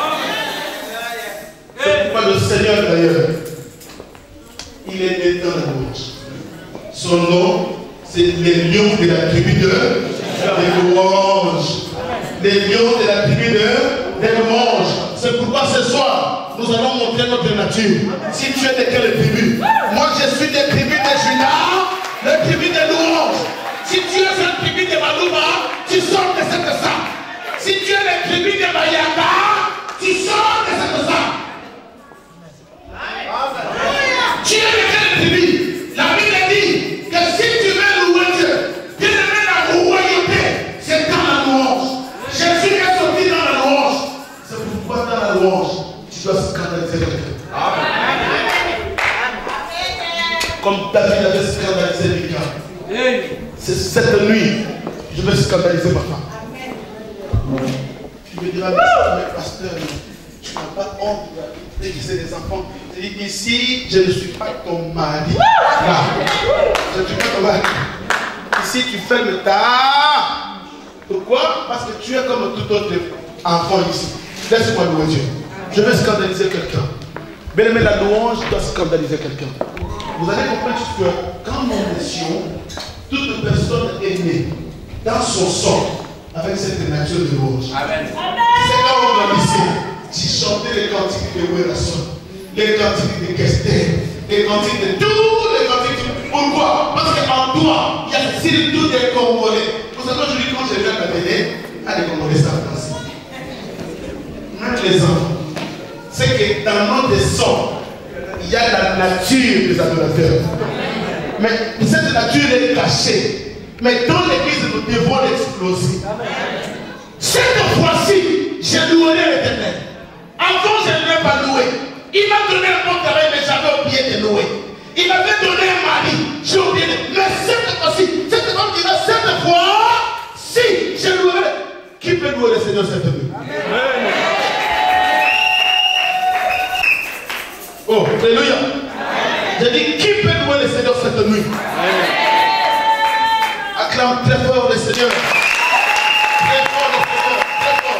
C'est pourquoi le Seigneur d'ailleurs, il est né dans la louange. Son nom, c'est les lions de la tribu de louange. Les lions de la tribu de louange. C'est pourquoi ce soir, nous allons montrer notre nature. Si tu es de quelle tribu? Moi je suis des tribus de Judas, la tribu de louange. Si tu es une tribu de Malouba, tu sors de cette salle. Si tu es la tribu de Mayaka, tu sors de cette salle. cette nuit, je vais scandaliser ma femme. Tu me diras, mais pasteur, tu n'as pas honte de déguiser les enfants. Je dis, ici, je ne suis pas ton mari. Là, je ne suis pas ton mari. Ici, tu fais le tas. Pourquoi? Parce que tu es comme tout autre enfant ici. Laisse-moi louer Dieu. Je vais scandaliser quelqu'un. Bien aimé, la louange doit scandaliser quelqu'un. Vous allez comprendre que quand nous naissions, toute personne est née dans son sang avec cette nature de louange. Amen. C'est quand on grandissait, tu chantais les cantiques de Werason, les cantiques de Kester, les cantiques de tous les cantiques. Pourquoi? Parce qu'en toi, il y a si tous des Congolais. Vous savez, aujourd'hui, quand je viens à la télé, les Congolais savent danser. Même les enfants. C'est que dans notre sang, il y a la nature des adorateurs. Mais cette nature est cachée. Mais dans l'église, nous devons l'exploser. Cette fois-ci, j'ai loué l'Éternel. Avant, je ne l'ai pas loué. Il m'a donné un bon travail, mais j'avais oublié de louer. Il m'avait donné un mari, j'ai oublié. Mais cette fois-ci, cette femme dira cette fois, si je louerai. Qui peut louer le Seigneur cette nuit? Oh, alléluia. J'ai dit, qui peut louer le Seigneur cette nuit? Acclame très fort le Seigneur. Très fort le Seigneur, très fort.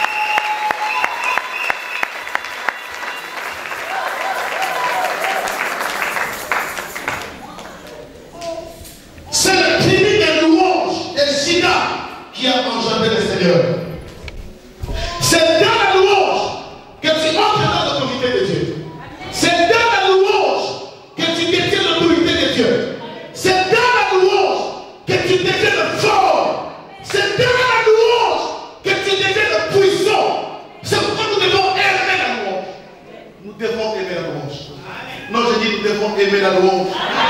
C'est le cri des louanges, des Sida qui a engendré le Seigneur. C'est dans la louange que tu entres dans l'autorité de Dieu. C'est dans la louange que tu détiens l'autorité de Dieu. C'est dans la louange que tu deviens le fort. C'est dans la louange que tu deviens le puissant. C'est pourquoi nous devons aimer la louange. Nous devons aimer la louange. Non, je dis nous devons aimer la louange.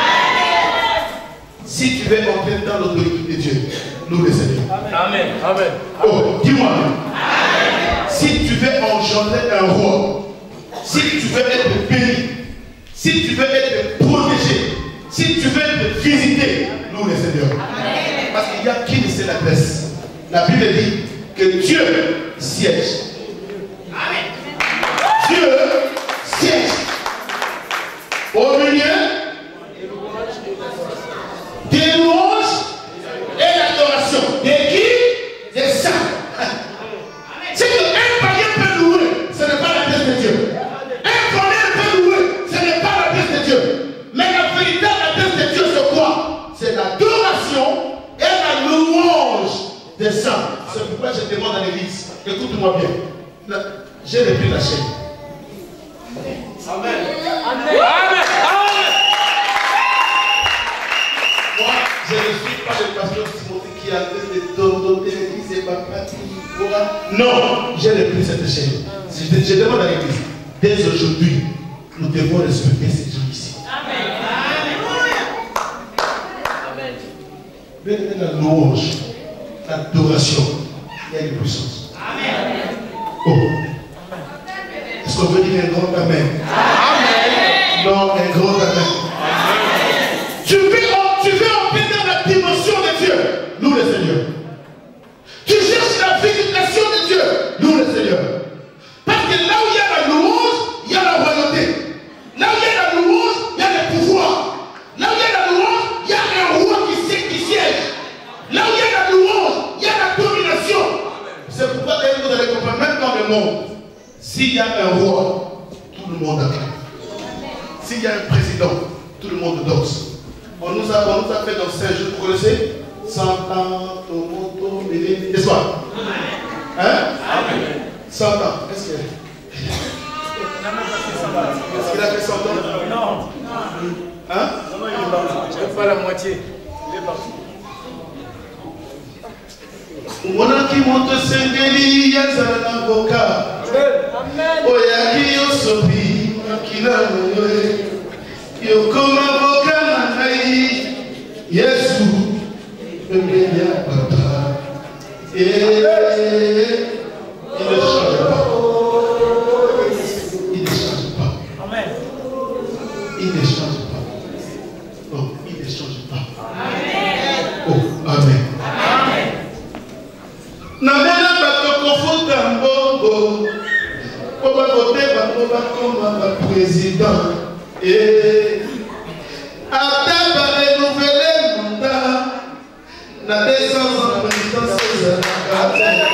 Si tu veux entrer dans l'autorité de Dieu, loue le Seigneur. Amen. Amen. Oh, dis-moi. Si tu veux engendrer un roi, si tu veux être béni, si tu veux être protégé, si tu veux être visité, loue le Seigneur. Parce qu'il y a qui ne sait l'adresse. La Bible dit que Dieu siège. Dieu siège au milieu des louanges et l'adoration. De qui? Des saints. C'est qu'un païen peut louer, ce n'est pas l'adresse de Dieu. Un connaît peut louer, ce n'est pas l'adresse de Dieu. Mais la véritable adresse de Dieu, c'est quoi? C'est l'adoration et la louange des saints. C'est pourquoi je demande à l'église, écoute-moi bien. J'ai repris la chaîne. Amen. Amen. Amen. Moi, je ne suis pas le pasteur Timothée qui a fait des donner l'église et papa. Non, j'ai repris cette chaîne. Je demande à l'église, dès aujourd'hui, nous devons respecter ces gens ici. Amen. Amen. La louange, l'adoration, il y a une puissance. Amen. Oh. Est-ce qu'on veut dire un grand amen? Amen. Non, un grand amen. Amen. Tu veux entrer dans la dimension de Dieu, loue le Seigneur. Tu cherches la visitation de Dieu, loue le Seigneur. Parce que là où il y a la louange, il y a la royauté. Là où il y a la louange, il y a le pouvoir. Là où il y a la louange, il y a un roi qui siège. Là où il y a la louange, il y a la domination. C'est pourquoi d'ailleurs vous allez comprendre, même dans le monde, s'il y a un roi, tout le monde acclame. S'il y a un président, tout le monde danse. On nous a fait dans 5 jours, vous connaissez? 100 ans, Tomoto, Méné, n'est-ce pas? Hein? 100 ans, est-ce qu'il a fait 100 ans? Non. Hein? Non, pas la moitié. Il est parti. Monaki moto sengeli yazala avocat. Amen. Oyaki yosobi makila moye. Yokoma avocat na ngai. Yesu pembenya papa. Il ne change pas. Il ne change pas. Amen. Il ne change pas. Non, il ne change pas. Amen. Oh. président. Et après, va renouveler le mandat. La descente en présidence, c'est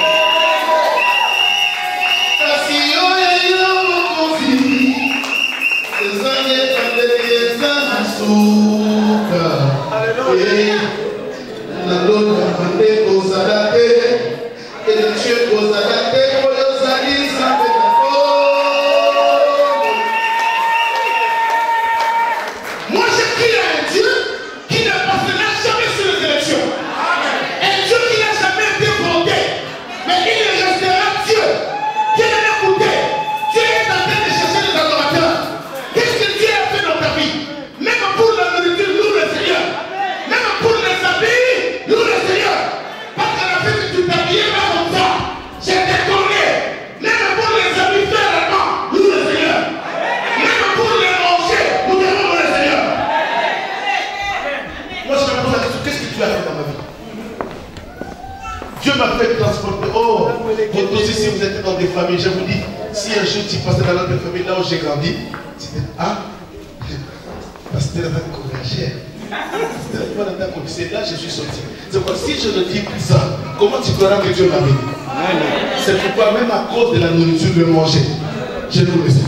si vous êtes dans des familles, je vous dis, si un jour tu passais dans notre famille, là où j'ai grandi, c'était pasteur Convergère. C'est là que je suis sorti. C'est pourquoi si je ne dis plus ça, comment tu croiras que Dieu m'a béni? C'est pourquoi même à cause de la nourriture de manger, je nous le sais.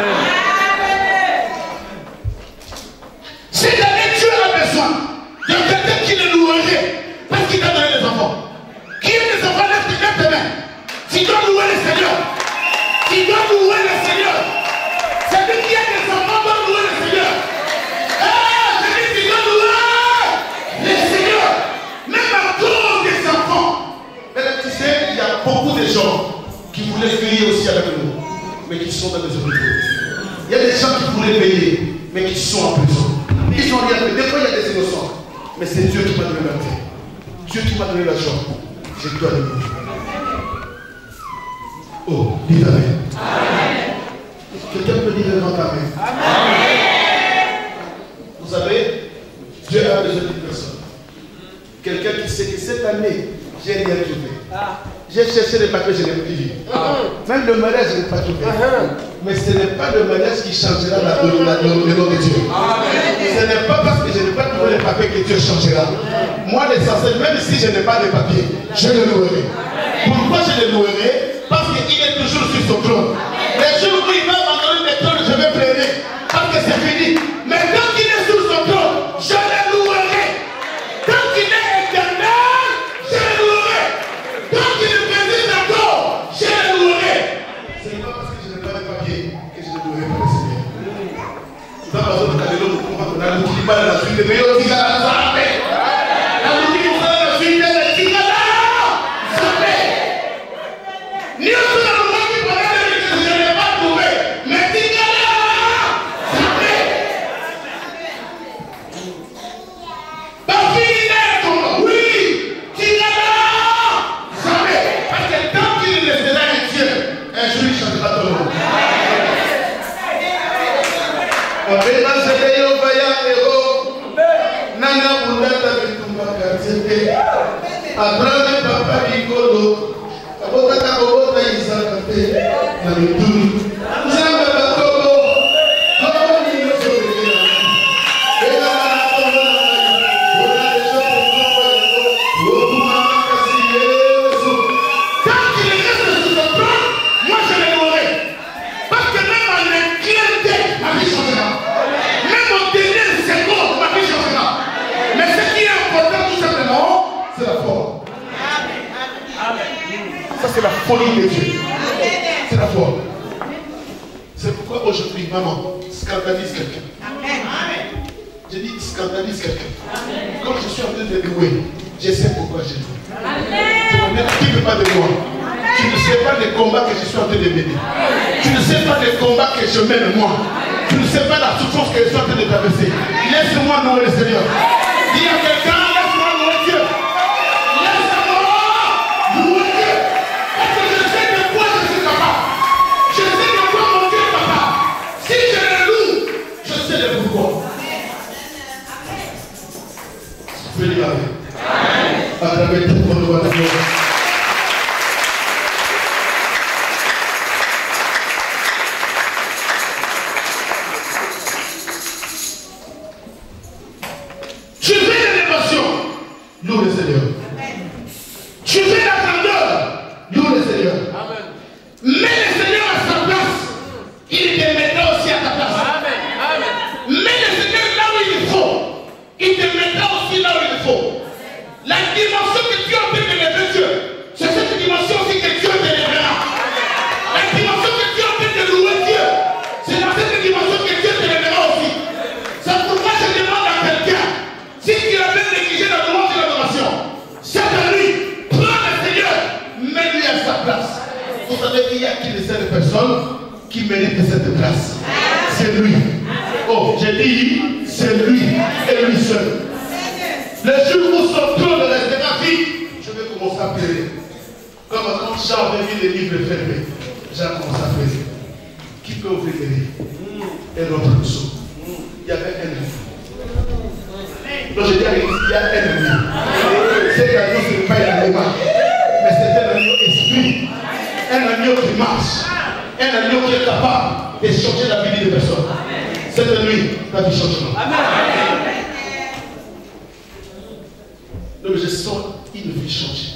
Cette année, Dieu a besoin de quelqu'un qui le louerait parce qu'il t'a donné des enfants. Qui est des enfants? Lève tes mains. Tu dois louer le Seigneur. Tu dois louer le Seigneur. Celui qui a des enfants doit louer le Seigneur. Je dis, tu dois louer le Seigneur. Même à cause des enfants. Mais tu sais, il y a beaucoup de gens qui voulaient payer aussi avec nous, mais qui sont dans des hôpitaux. Il y a des gens qui voulaient payer, mais qui sont en prison. Ils ont rien fait. Des fois, il y a des innocents. Mais c'est Dieu qui m'a donné la vie. Dieu qui m'a donné l'argent. Je dois le louer. Oh, dis Amen. Amen. Quelqu'un peut dire vraiment Amen. Amen. Vous savez, Dieu a besoin d'une personne. Quelqu'un qui sait que cette année, j'ai rien trouvé. J'ai cherché les papiers, je n'ai plus vu. Même le mariage, je n'ai pas trouvé. Mais ce n'est pas le mariage qui changera le nom de Dieu. Ce n'est pas parce que je n'ai pas trouvé les papiers que Dieu changera. Moi, l'essentiel, même si je n'ai pas de papiers, je le louerai. Pourquoi je le louerai? Parce qu'il est toujours sur son trône. Les jours où il va abandonner le trône, je vais pleurer. Parce que c'est fini. Mais tant qu'il est sur son trône, je le louerai. Tant qu'il est éternel, je le louerai. Tant qu'il est présent encore, je le louerai. Ce n'est pas parce que je n'ai pas de papier que je le louerai pour le Seigneur. Nous avons besoin de cadeaux pour qu'on a le climat de la suite de meilleurs tigres à la zarabée. La boutique pour faire la suite de la tigres à la zarabée. Ni un seul endroit qui pourrait dire que je n'ai pas trouvé. Mais tigres à la zarabée. Oui, tigres à la zarabée. Parce que tant qu'il restera un Dieu, un jour il changera ton nom. Abraham papa Nicolo, abota kabota Isaac te, na mituni. Zamba bakobo, kobo ni yosobekela. Ela kobo na, ora leso kobo, okuma kasi Yesu. Tant qu'il reste sur son trône, moi je le louerai. Parce que même en inclinité, ma vie changera. Même au dernier seconde, ma vie changera. Mais ce qui est important tout simplement, c'est la foi. Ça c'est la folie de Dieu. C'est la foi. C'est pourquoi aujourd'hui, maman, scandalise quelqu'un. Je dis scandalise quelqu'un. Comme je suis en train de louer, je sais pourquoi je loue. Tu ne veux pas de moi. Tu ne sais pas les combats que je suis en train de mener. Tu ne sais pas les combats que je mène moi. Tu ne sais pas la souffrance que je suis en train de traverser. Laisse-moi louer le Seigneur. Dis à quelqu'un, laisse-moi louer Dieu. Laisse-moi louer Dieu. Parce que je sais de quoi je suis capable. Je sais de quoi mon Dieu est capable. Si je le loue, je sais de pourquoi. Je peux dire Amen. Amen. loue le Seigneur. Tu fais la grandeur, loue le Seigneur. Amen. Mets le Seigneur à sa place, il te mettra aussi à ta place. Amen. Amen. Mets le Seigneur là où il faut, il te mettra aussi là où il faut. La dimension que Dieu a fait de lever Dieu, c'est cette dimension aussi que Dieu te lèvera. La dimension que Dieu a fait de louer Dieu, c'est dans cette dimension que Dieu te lèvera aussi. C'est pourquoi je demande à quelqu'un, si tu as bien négligé la louange et l'adoration, cette nuit, prends le Seigneur, mets-lui à sa place. Vous savez qu'il y a qu'une seule personne qui mérite cette place. C'est lui. Oh, j'ai dit, c'est lui et lui seul. Le jour où son trône restera vide, je vais commencer à pleurer. Comme quand Jean avait mis les livres fermés, Jean commence à pleurer. Qui peut ouvrir les livres? Et l'autre nous sauve. Il y avait un livre. Donc je dis à l'église, il y a un agneau. Cet agneau, ce n'est pas un animal, mais c'est un agneau esprit. Un agneau qui marche. Un agneau qui est capable de changer la vie des personnes. Cette nuit, la vie changera. Amen. Donc je sens une vie changée.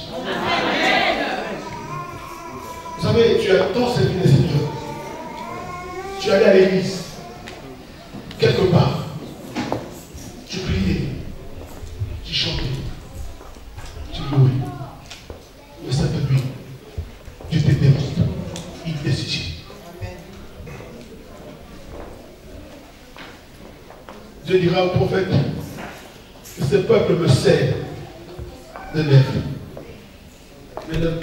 Vous savez, tu as tant servi le Seigneur. Tu es allé à l'église. Quelque part. Tu priais. Tu chantais. Tu louais. Mais cette nuit, tu te demandes une décision. Dieu dira au prophète que ce peuple me sert de lèvres, mais leur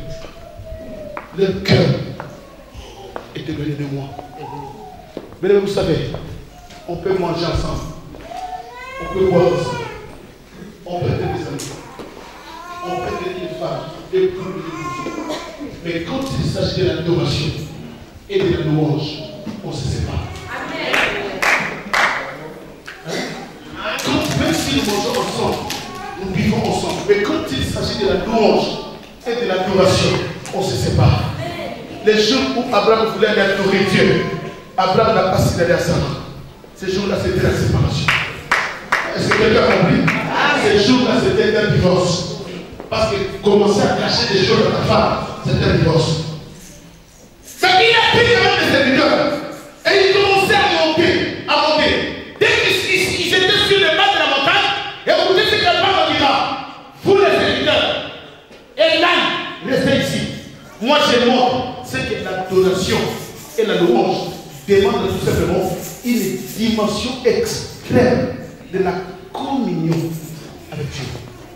cœur est éloigné de moi. Mais vous savez, on peut manger ensemble, on peut boire ensemble, on peut être des amis, on peut être des femmes, des poules, des bouts. Mais quand il s'agit de l'adoration et de la louange, on se sépare. Même si nous mangeons ensemble, nous vivons ensemble. Mais quand il s'agit de la louange et de l'adoration, on se sépare. Les jours où Abraham voulait aller adorer Dieu, Abraham n'a pas su d'aller à Sarah. Ces jours-là, c'était la séparation. Est-ce que quelqu'un a compris? Ces jours-là, c'était un divorce. Parce que commencer à cacher des choses à ta femme, c'était un divorce. Mais il a pris quand même des serviteurs. Et il commençait à monter. Dès qu'ils étaient sur le bas de la montagne, écoutez ce que la femme dira. Vous les serviteurs, et là, restez ici. Moi, chez moi, c'est que l'adoration et la louange demandent tout simplement une dimension extrême de la communion avec Dieu.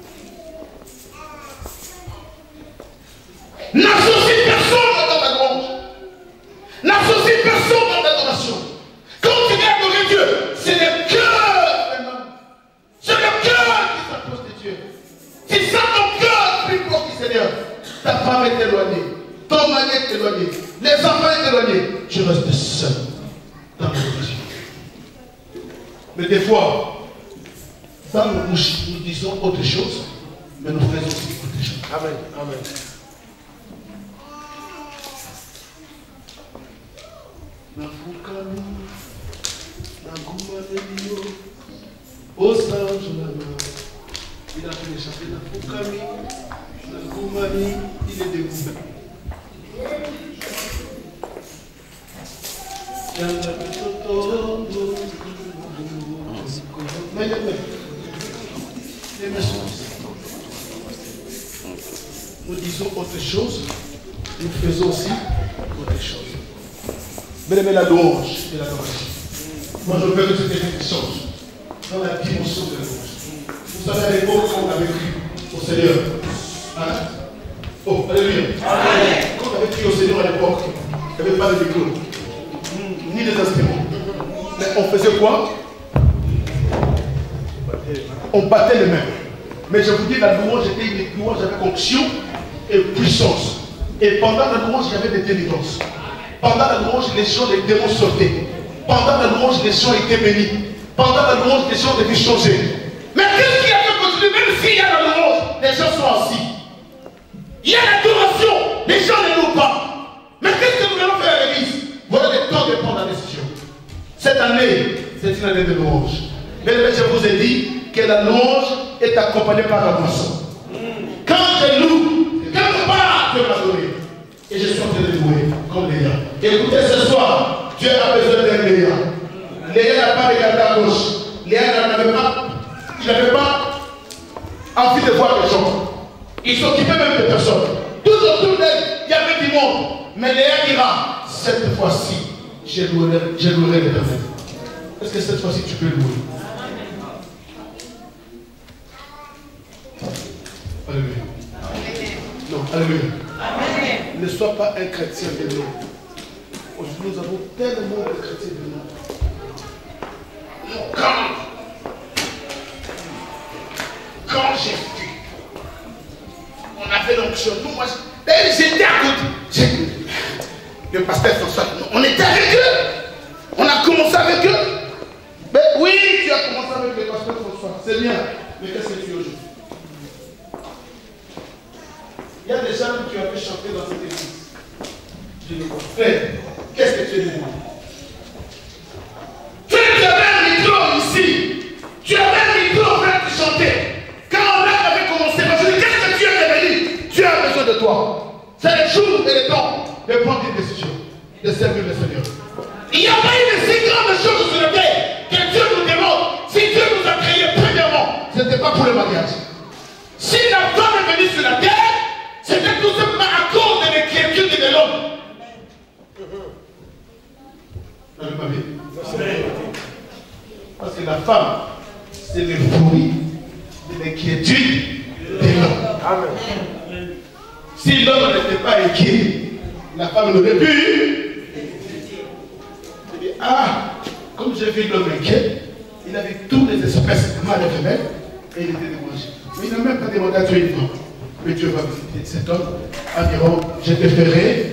N'associe personne dans ta louange. N'associe personne dans l'adoration. Quand tu viens adorer Dieu, c'est le cœur d'un homme. C'est le cœur qui s'approche de Dieu. Si ça ton cœur plus proche du Seigneur, ta femme est éloignée, ton mari est éloigné, les enfants sont éloignés, tu restes seul dans l'adoration. Mais des fois, dans nos bouches, nous disons autre chose, mais nous faisons aussi autre chose. Amen. Amen. Nafukami, Nagumanelio, Osanjolama. Il a fait les chanter Nafukami, Nagumani, il est debout. Nous disons autre chose, nous faisons aussi autre chose. Mais la louange et l'adoration. Moi, je veux que c'était quelque chose dans la dimension de la louange. Vous savez, à l'époque, on avait cru au Seigneur. Hein? Oh, alléluia. Quand on avait cru au Seigneur à l'époque, il n'y avait pas de micro, ni des instruments. Mais on faisait quoi? On battait les mains. Mais je vous dis, la louange était une louange avec onction et puissance. Et pendant la louange, il y avait des délivrances. Pendant la louange, les gens, les démons sortaient. Pendant la louange, les gens étaient bénis. Pendant la louange, les gens devaient changer. Mais qu'est-ce qui a fait continuer? Même s'il y a la louange, les gens sont assis. Il y a l'adoration, les gens ne louent pas. Mais qu'est-ce que nous allons faire à l'église? Voilà le temps de prendre la décision. Cette année, c'est une année de louange. Mais je vous ai dit que la louange est accompagné par la moisson. Quand je loue, quelque part, Dieu m'a donné. Et je suis en train de louer comme Léa. Écoutez ce soir, Dieu a besoin d'un Léa. Léa n'a pas regardé à gauche. Léa n'avait pas envie de voir les gens. Il s'occupait même de personnes. Tout autour d'elle, il y avait du monde. Mais Léa dira, cette fois-ci, je louerai l'Éternel. Est-ce que cette fois-ci tu peux louer? Alléluia. Non, alléluia. Ne sois pas un chrétien de nous. Aujourd'hui, nous avons tellement de chrétiens de nous. Quand j'ai vu, on a fait l'onction. Moi, j'étais à côté. Le pasteur François, on était avec eux. On a commencé avec eux. Mais oui, tu as commencé avec le pasteur François. C'est bien. Mais qu'est-ce que tu es aujourd'hui? Il y a des gens qui ont fait chanter dans cette église. Je dis, frère, qu'est-ce que tu es devenu? Frère, tu avais un micro ici. Tu avais un micro, frère, tu chantais. Quand on avait commencé, je dis, qu'est-ce que tu es devenu? Dieu a besoin de toi. C'est le jour et le temps de prendre une décision, de servir le Seigneur. Il n'y a pas eu de si grandes choses sur la terre que Dieu nous demande. Si Dieu nous a créés premièrement, ce n'était pas pour le mariage. Si la femme est venue sur la terre, c'était tout simplement à cause de l'inquiétude de l'homme. Vous n'avez pas vu? Parce que la femme, c'est le fruit de l'inquiétude de l'homme. Amen. Si l'homme n'était pas inquiet, la femme n'aurait pu. Ah, comme j'ai vu l'homme inquiet, il avait toutes les espèces de mâles et femelles et il était débranché. Mais il n'a même pas demandé à Dieu une femme. Mais Dieu va visiter cet homme en disant, je te ferai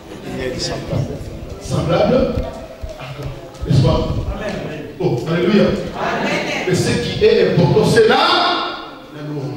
semblable à toi. N'est-ce pas? Oh, alléluia. Mais ce qui est important, c'est là la louange.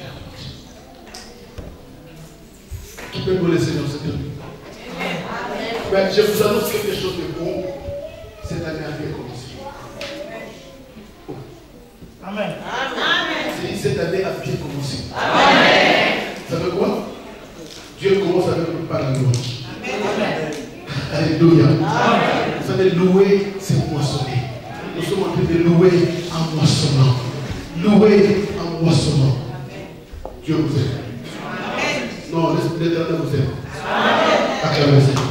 Qui peut nous laisser dans cette nuit? Ben, je vous annonce quelque chose de bon. Cette année a bien commencé. Oh. Amen. Cette année a bien commencé. Amen. Ça veut quoi? Dieu commence avec nous par la louange. Alléluia. Vous savez, louer, c'est moissonner. Nous sommes en train de louer en moissonnant. Louer en moissonnant. Dieu vous aime. Non, l'Éternel vous aime. Acclamez le Seigneur.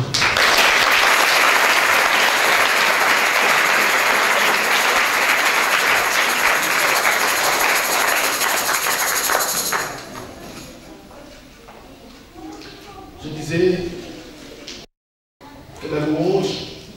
Je disais que la louange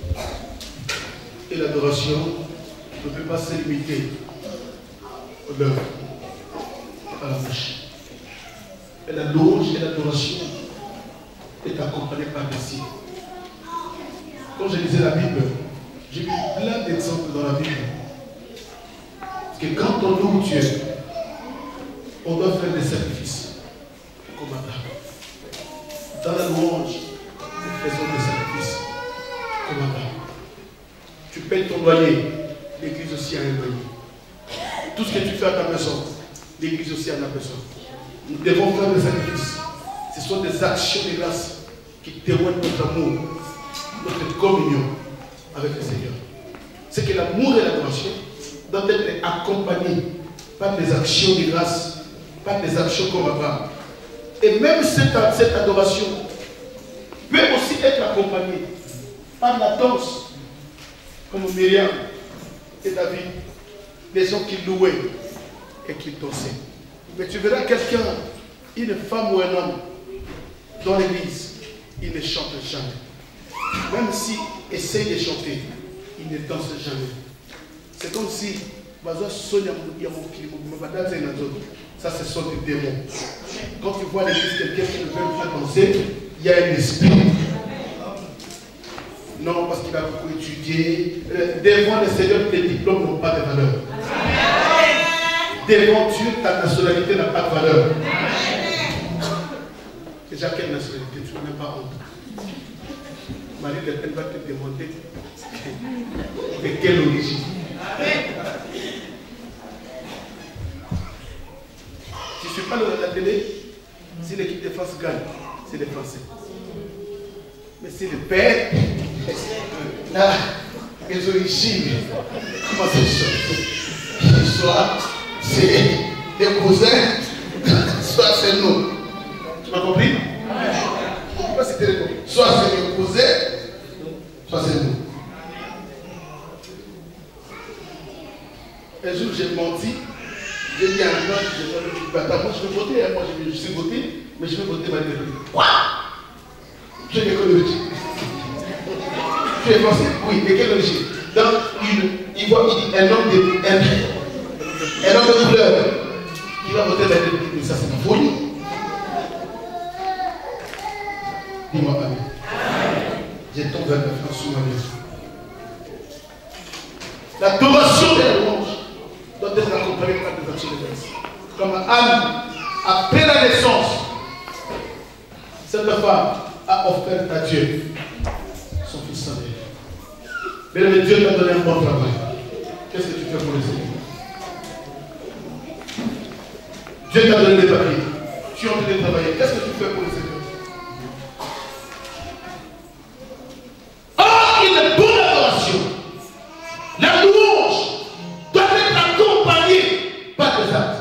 et l'adoration ne peuvent pas se limiter aux lèvres, à la bouche. Et la louange et l'adoration est accompagnée par des signes. Quand je lisais la Bible, j'ai vu plein d'exemples dans la Bible. Parce que quand on loue Dieu, on doit faire des sacrifices comme Adam. Dans la louange, nous faisons des sacrifices comme Adam. Tu payes ton loyer, l'église aussi a un loyer. Tout ce que tu fais à ta maison, l'église aussi en a besoin. Nous devons faire des sacrifices. Ce sont des actions de grâce qui témoignent notre amour, notre communion avec le Seigneur. C'est que l'amour et l'adoration doivent être accompagnés par des actions de grâce, par des actions comme Abraham. Et même cette adoration peut aussi être accompagnée par la danse, comme Myriam et David, des gens qui louaient et qui dansaient. Mais tu verras quelqu'un, une femme ou un homme, dans l'église, il ne chante jamais. Même s'il essaye de chanter, il ne danse jamais. C'est comme si, ça ce sont des démons. Quand tu vois l'église, quelqu'un qui ne veut pas danser, il y a un esprit. Non, parce qu'il a beaucoup étudié. Devant le Seigneur, tes diplômes n'ont pas de valeur. Devant Dieu, ta nationalité n'a pas de valeur. Déjà, quelle nationalité? Tu n'as même pas honte. Marie Le Pen va te demander de quelle origine. pas la télé. Si l'équipe de France gagne, c'est les Français. Mais si le père, là, les origines, comment ça se fait? Soit c'est les cousins, soit c'est nous. Tu m'as compris? Soit c'est les cousins, soit c'est nous. Un jour j'ai menti, j'ai dit à un homme, moi je veux voter, moi je sais voter, mais je veux voter ma télé. Quoi? Tu es d'écologie. Tu es français? Oui, de quelle origine? Donc, il voit un homme de couleur qui va voter la télé. Mais ça, c'est ma folie. Dis-moi Amen. J'ai tombé vers la France sous ma maison. L'adoration de la louange doit être accompagnée par des actions de grâce. Comme Anne, après la naissance, cette femme a offert à Dieu son fils Samuel. Mais Dieu t'a donné un bon travail. Qu'est-ce que tu fais pour le Seigneur? Dieu t'a donné des papiers. Tu es en train de travailler. Qu'est-ce que tu fais pour le Seigneur? Une bonne adoration. La louange doit être accompagnée par des actes.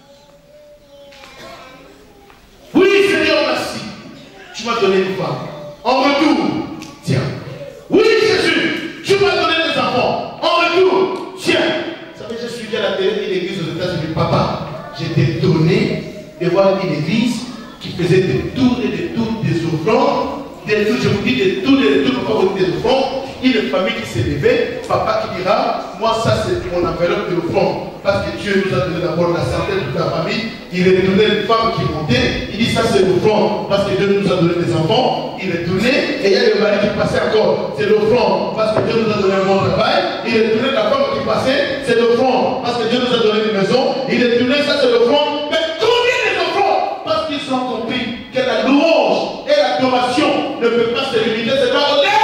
Oui, Seigneur, merci. Tu m'as donné une femme. En retour, tiens. Oui, Jésus, tu m'as donné des enfants. En retour, tiens. Vous savez, je suis à la télé d'une église aux États-Unis. Papa, j'étais donné de voir une église qui faisait des tours et des tours des offrandes. Des tours, je vous dis des tours et des tours, papa vous dit des offrandes. Une famille qui s'est levée, papa qui dira, moi ça c'est mon enveloppe de l'offrande. Parce que Dieu nous a donné d'abord la santé de toute la famille. Il retournait une femme qui montait. Il dit ça c'est l'offrande. Parce que Dieu nous a donné des enfants. Il retournait et il y a le mari qui passait encore. C'est l'offrande. Parce que Dieu nous a donné un bon travail. Il retournait la femme qui passait. C'est l'offrande. Parce que Dieu nous a donné une maison. Il retournait ça c'est l'offrande. Mais combien des offrandes? Parce qu'ils ont compris que la louange et l'adoration ne peuvent pas se limiter. C'est pas honnête.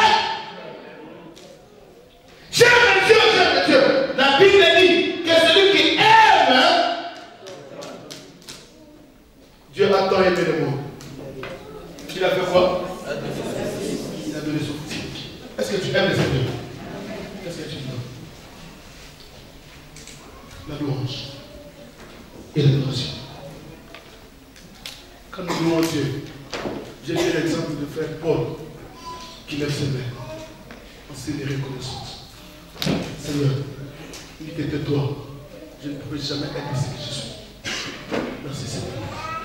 J'aime Dieu. La Bible dit que celui qui aime, Dieu a tant aimé le monde. Il a fait quoi? Il a donné son fils. Est-ce que tu aimes le Seigneur? Qu'est-ce que tu dis? La louange et l'adoration. Quand nous louons Dieu, j'ai pris l'exemple de frère Paul qui lève ses mains en signe de reconnaissance. Seigneur, il était toi. Je ne pouvais jamais être ici que je suis. Merci Seigneur.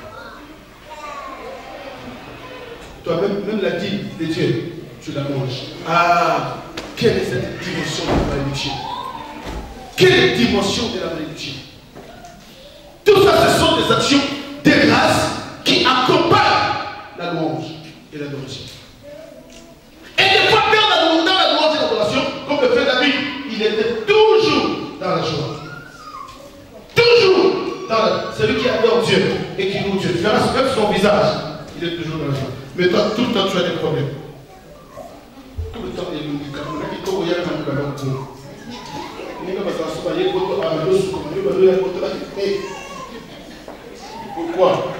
Toi-même, la dîme de Dieu, tu la manges. Ah, quelle est cette dimension de la malédiction? Quelle dimension de la malédiction? Tout ça, ce sont des actions de grâce qui accompagnent la louange et l'adoration. Et des fois, dans la louange et l'adoration, comme le frère David, il était toujours dans la joie. Toujours dans celui qui adore Dieu et qui loue Dieu. Tu verras même son visage, il est toujours dans la joie. Mais toi, tout le temps, tu as des problèmes. Tout le temps, il nous dit pourquoi?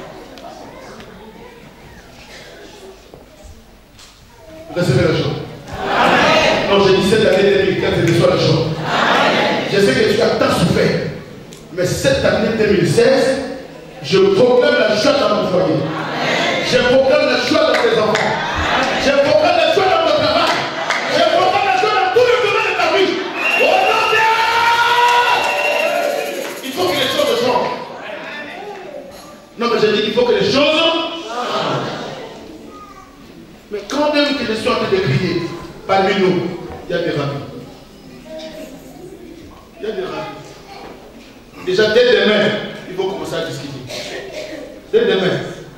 Vous recevez la joie. Non, j'ai dit cette année 2015, je reçois la joie. Je sais que tu as tant souffert. Mais cette année 2016, je proclame la joie dans mon foyer. Je proclame la joie dans tes enfants. Je proclame la joie dans ton travail. Je proclame la joie dans tous les domaines de ta vie. Au nom de Dieu! Il faut que les choses changent. Non, mais j'ai dit qu'il faut que les choses changent. Mais quand même que je suis en train de crier, parmi nous, il y a des rabbins. Il y a des rabbins. Déjà, dès demain, il faut commencer à discuter. Dès demain.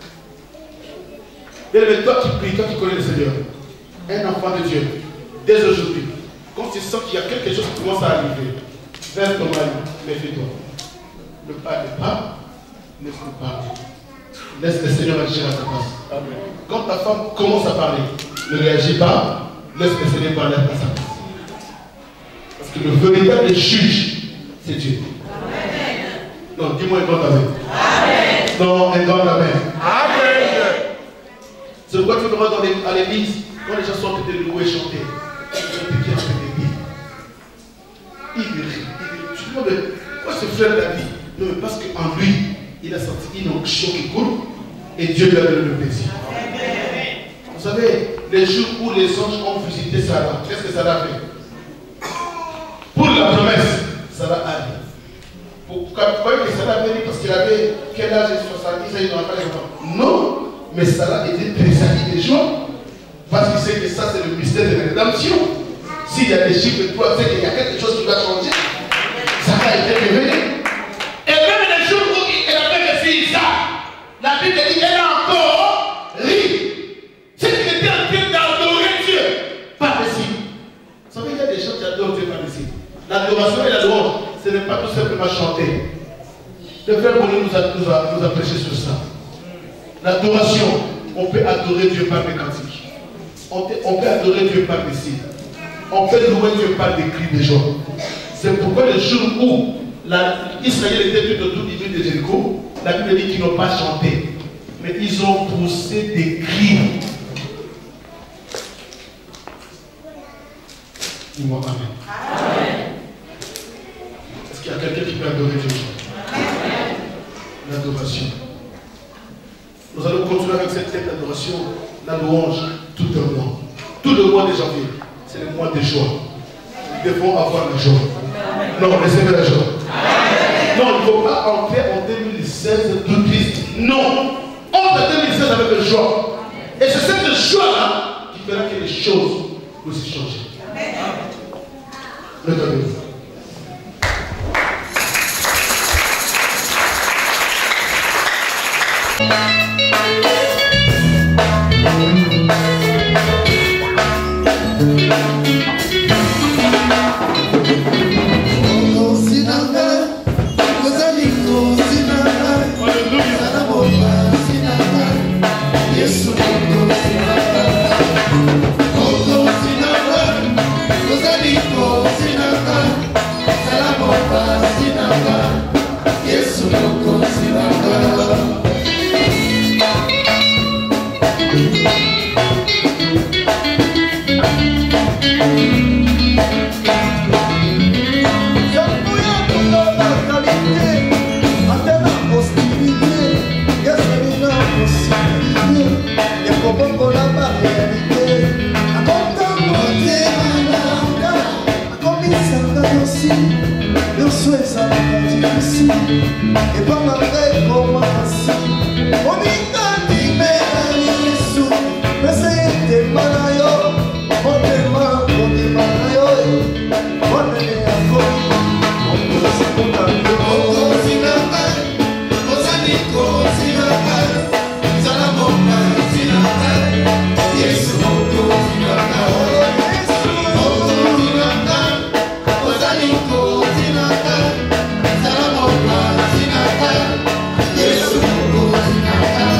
Dès demain, toi qui pries, toi qui connais le Seigneur, un enfant de Dieu, dès aujourd'hui, quand tu sens qu'il y a quelque chose qui commence à arriver, vers ton mari, méfie-toi. Ne parle pas, laisse-le parler. Laisse le Seigneur agir à ta place. Quand ta femme commence à parler, ne réagis pas, laisse le Seigneur parler à ta place. Parce que le véritable juge, c'est Dieu. Non, dis-moi un grand amen. Non, un grand amen. Amen. C'est pourquoi tu verras à l'église, quand les gens sont en train de louer et chanter, ils sont petits en train de dire. Il rit. Tu dis, mais pourquoi ce frère l'a dit? Non, mais parce qu'en lui, il a senti une onction qui coule et Dieu lui a donné le plaisir. Vous savez, les jours où les anges ont visité Sarah, qu'est-ce que Sarah a fait? Pour la promesse, Sarah a dit. Pourquoi que Sarah avait dit? Parce qu'elle avait quel âge? 70 ans, il n'aura pas les enfants. Non, mais Sarah était tressaillie de joie. Parce qu'il sait que ça, c'est le mystère de la rédemption. S'il y a des chiffres, tu vois, c'est qu'il y a quelque chose qui va changer. Sarah était révélée. Et même les jours où elle avait reçu Isaac, la Bible dit qu'elle a encore ri. C'est qu'elle était en train d'adorer Dieu. Pas possible. Vous savez, il y a des gens qui adorent Dieu par ici. L'adoration et la louange, ce n'est pas tout simplement chanter. Le frère Bonnet nous a prêché sur ça. L'adoration, on peut adorer Dieu par des cantiques. On peut adorer Dieu par des signes. On peut louer Dieu par des cris de joie. C'est pourquoi le jour où Israël était tout autour du mur de Jéricho, la Bible dit qu'ils n'ont pas chanté, mais ils ont poussé des cris. Dis-moi amen. Est-ce qu'il y a quelqu'un qui peut adorer Dieu? L'adoration. Nous allons continuer avec cette tête d'adoration, la louange, tout un mois. Tout le mois de janvier, c'est le mois de joie. Nous devons avoir la joie. Non, laissez-moi la joie. Non, il ne faut pas entrer en 2016 tout triste. Non, entre 2016 avec la joie. Et c'est cette joie-là qui fera que les choses aussi changer. Regardez-vous. Yes,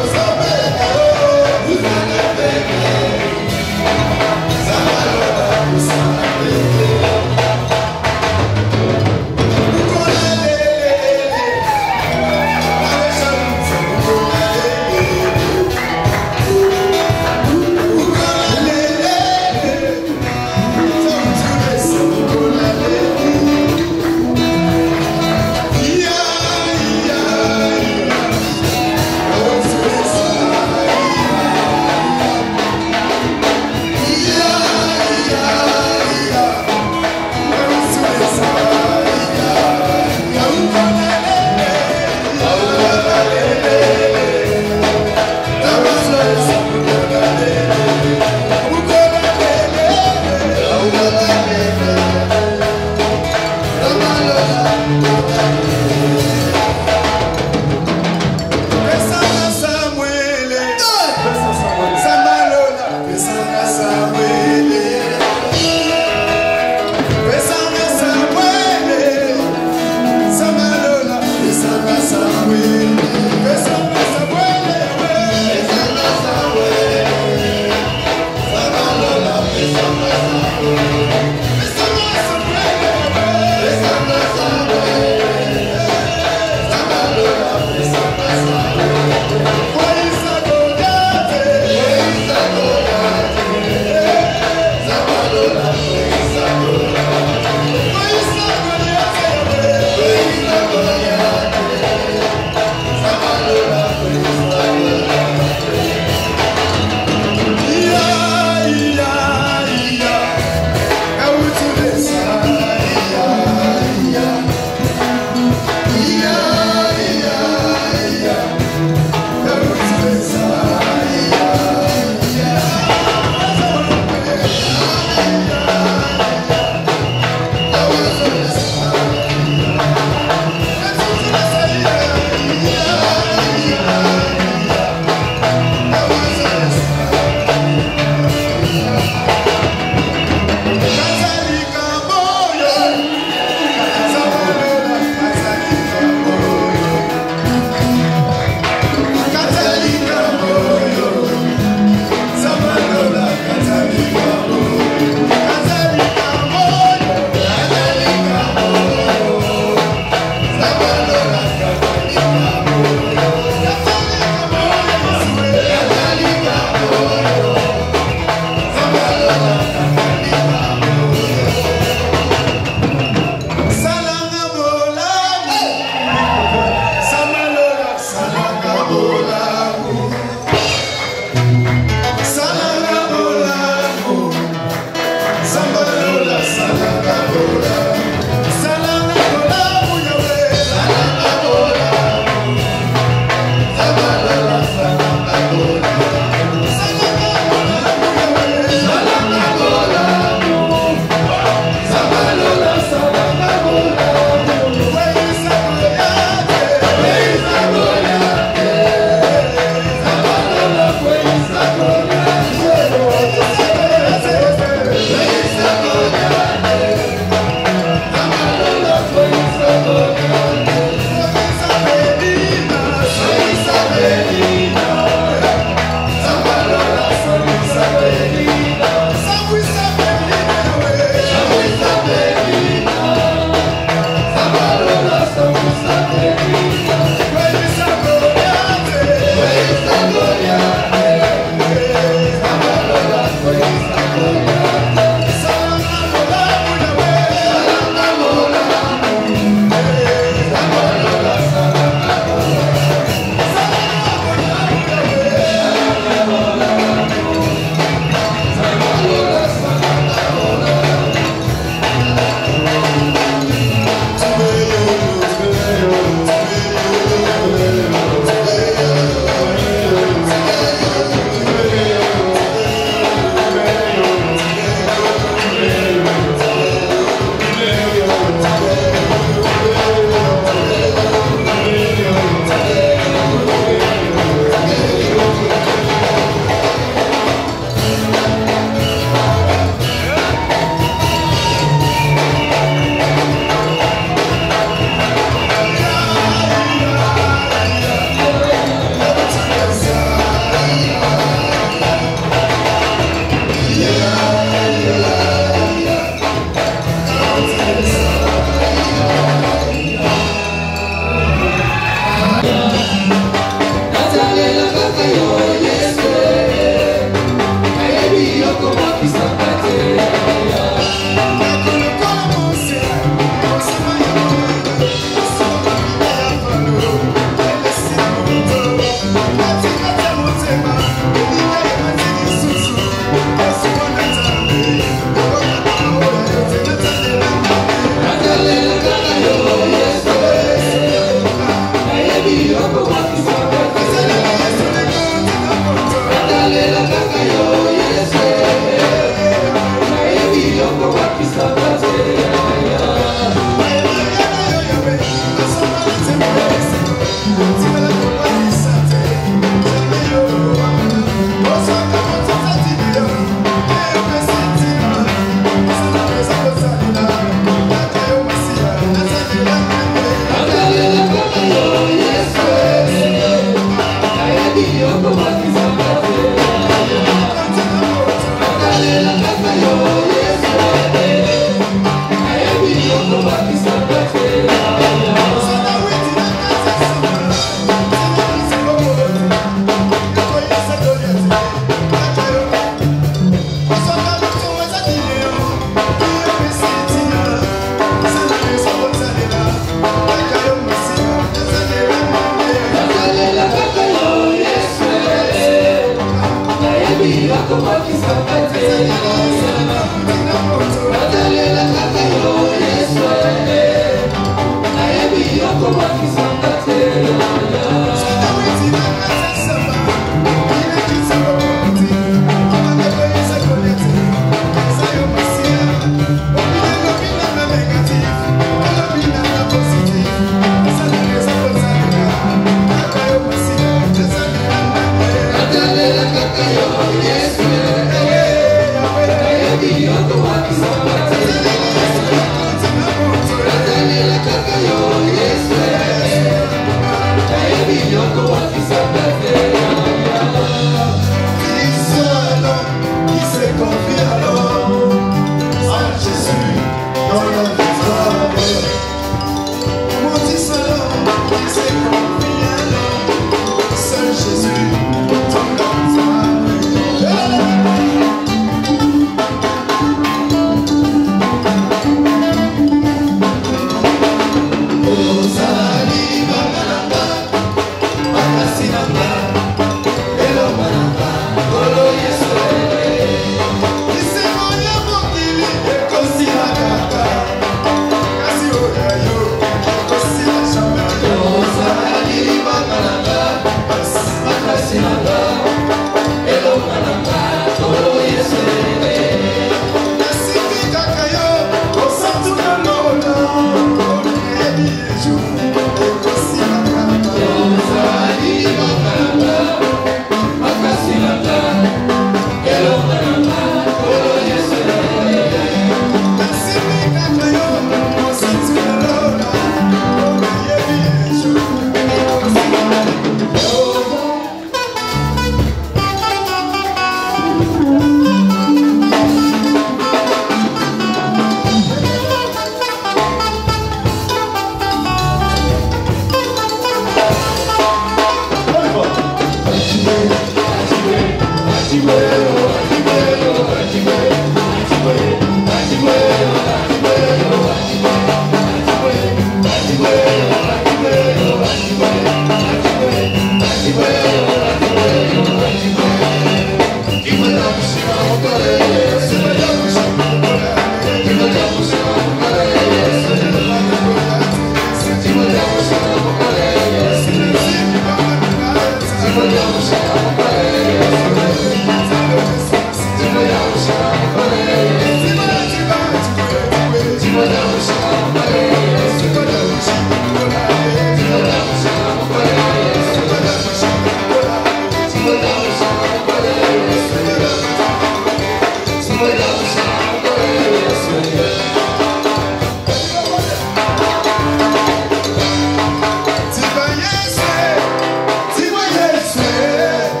Yes,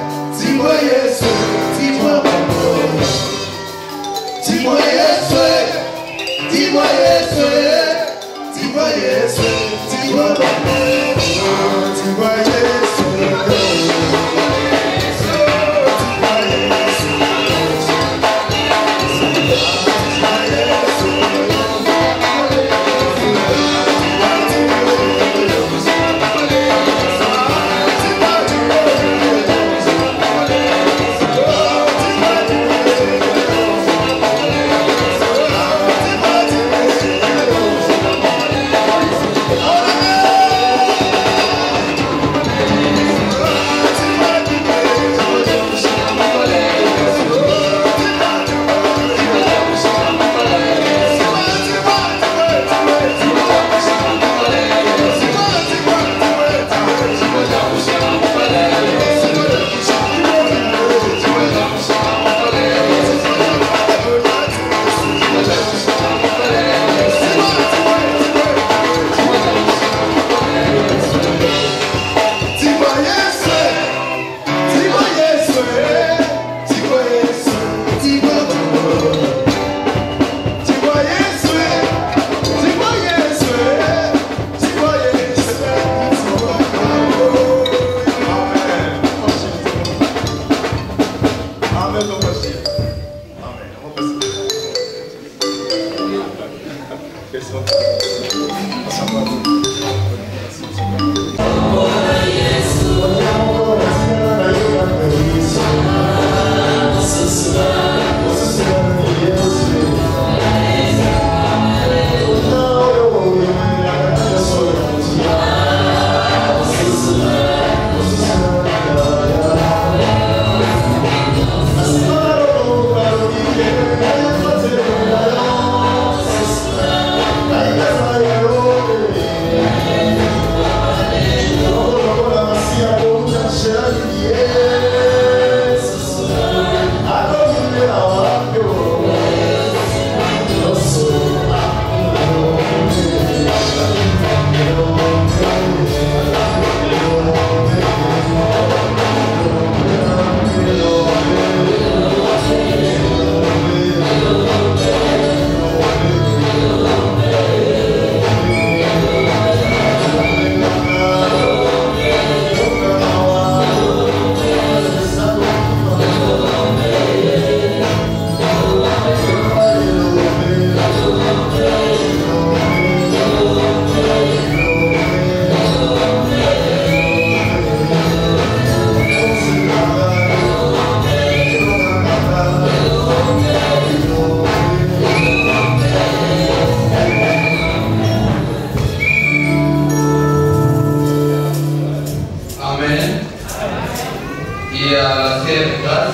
Amen. Et à la terre grâce,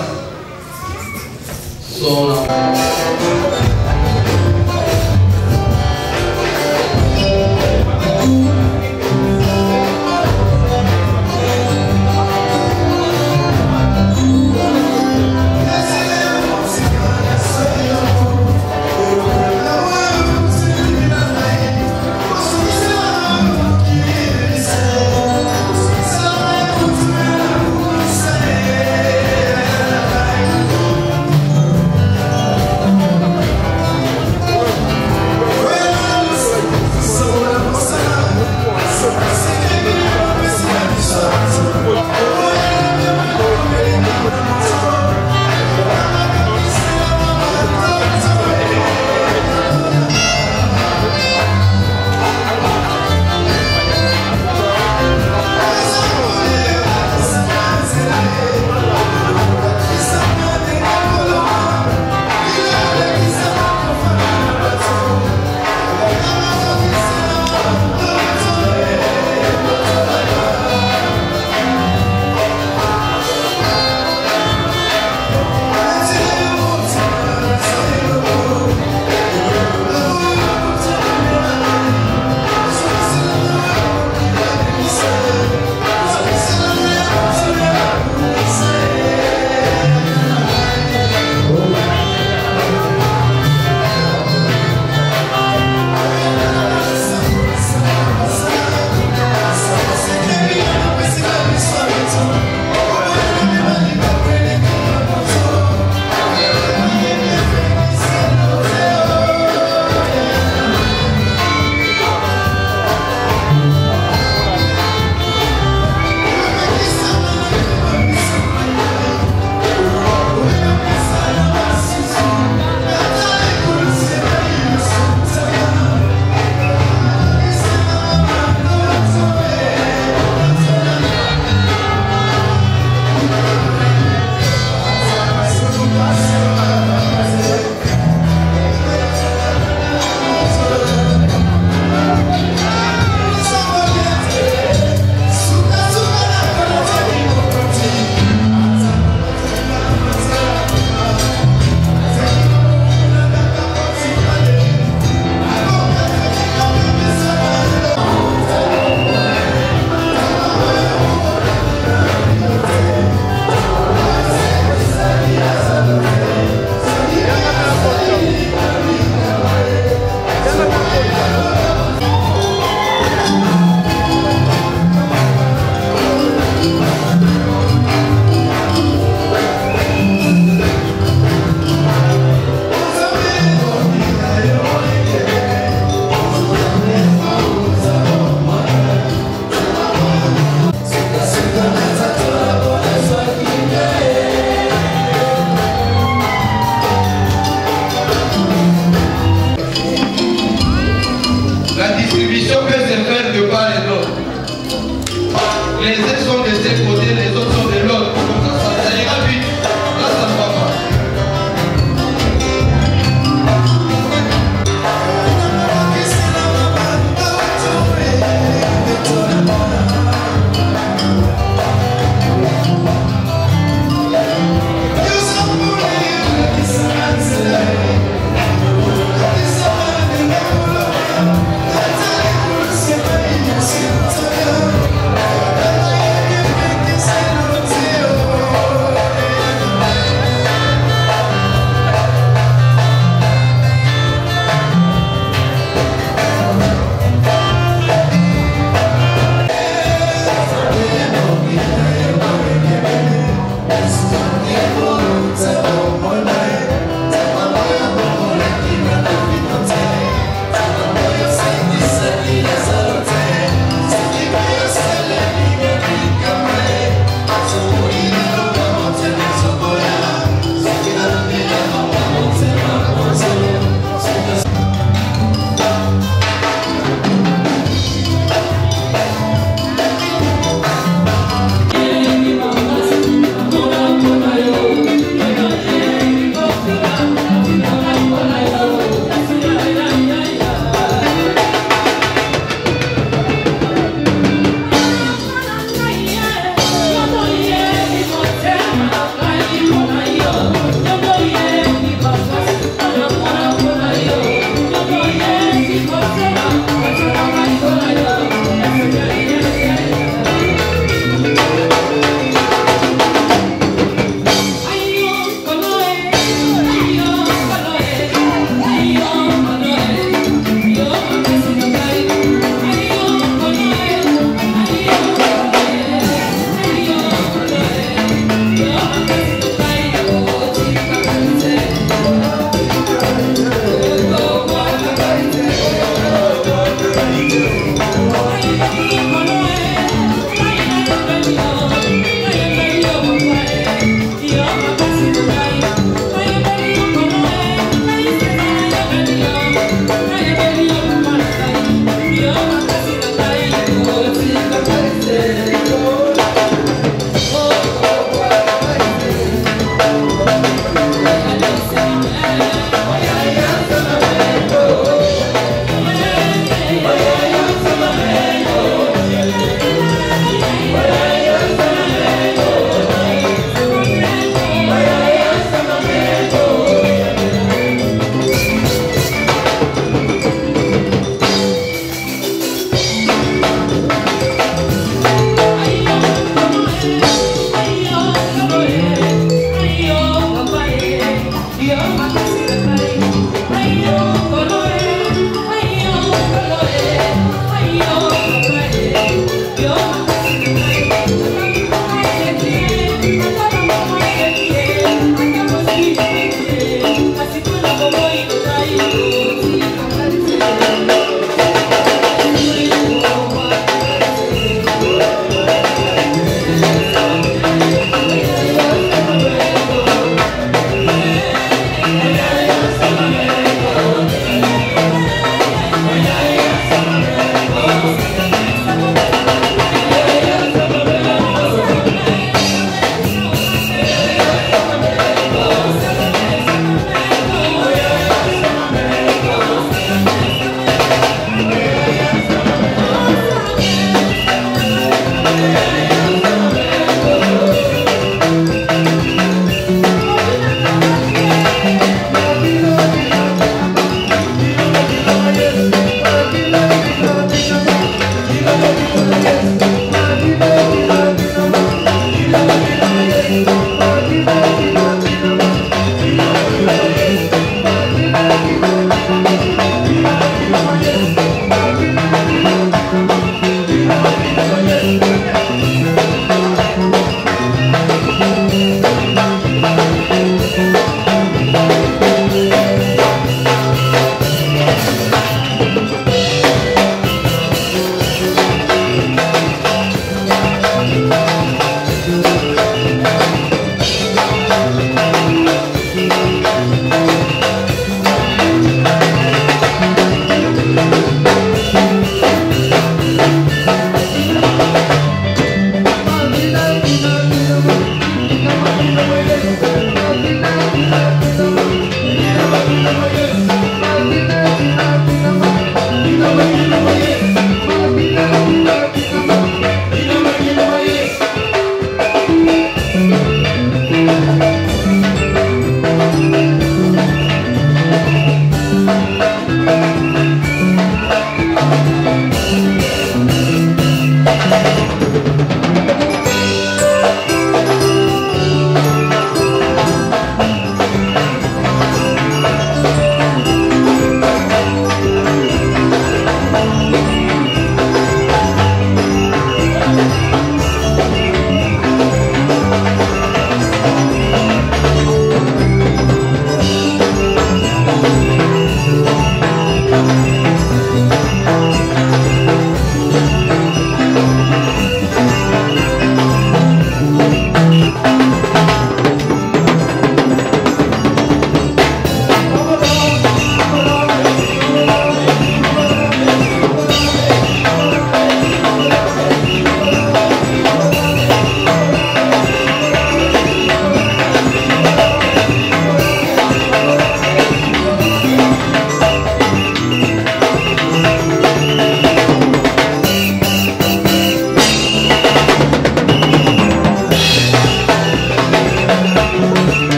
son amour.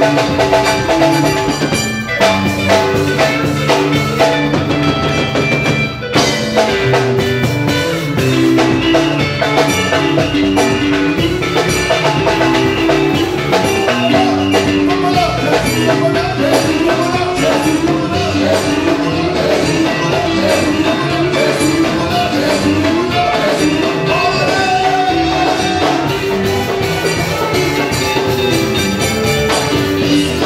Amen.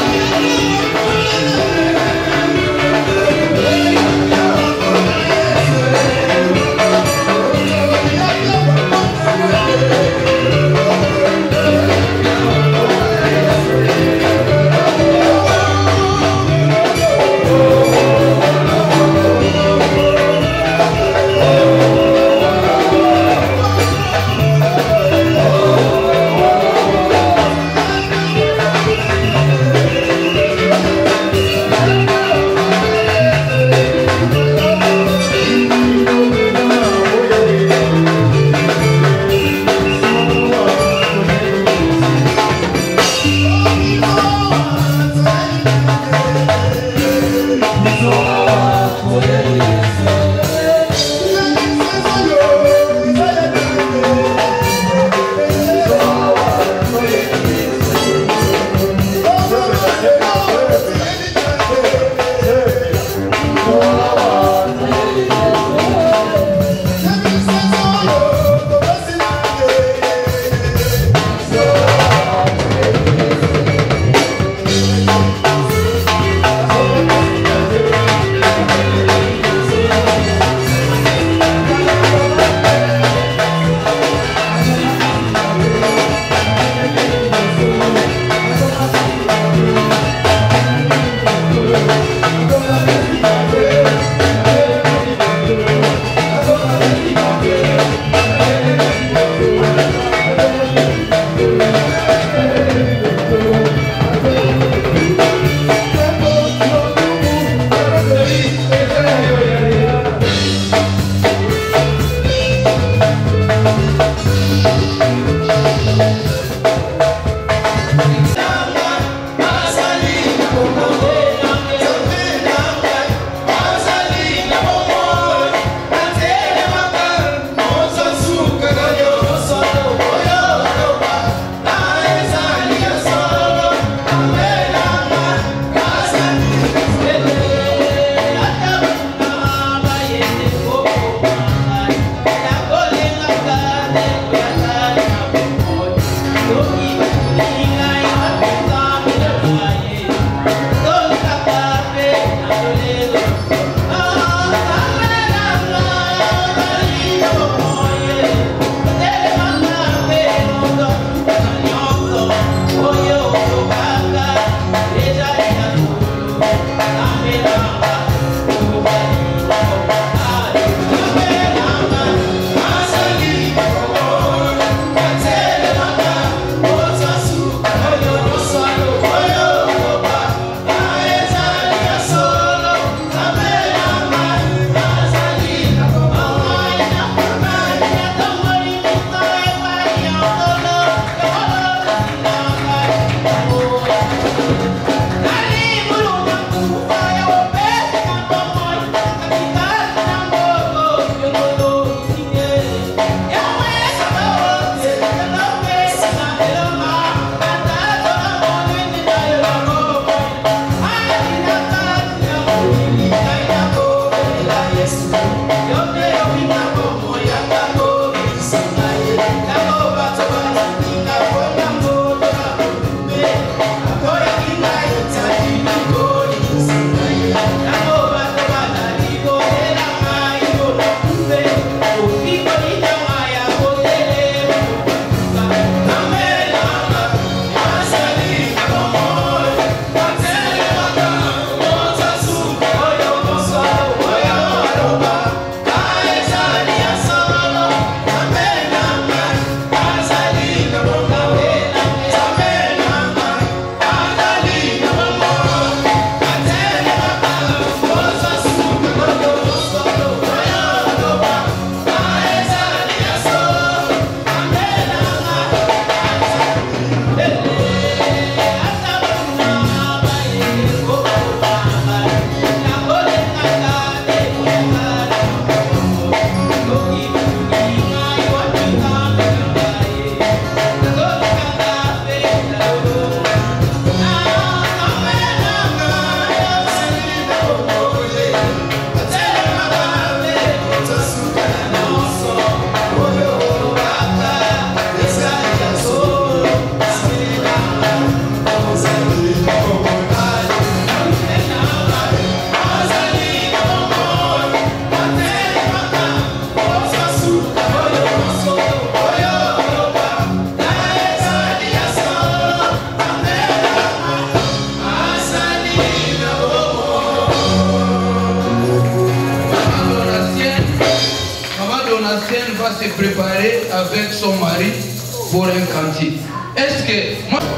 se préparer avec son mari pour un cantique. Est-ce que moi...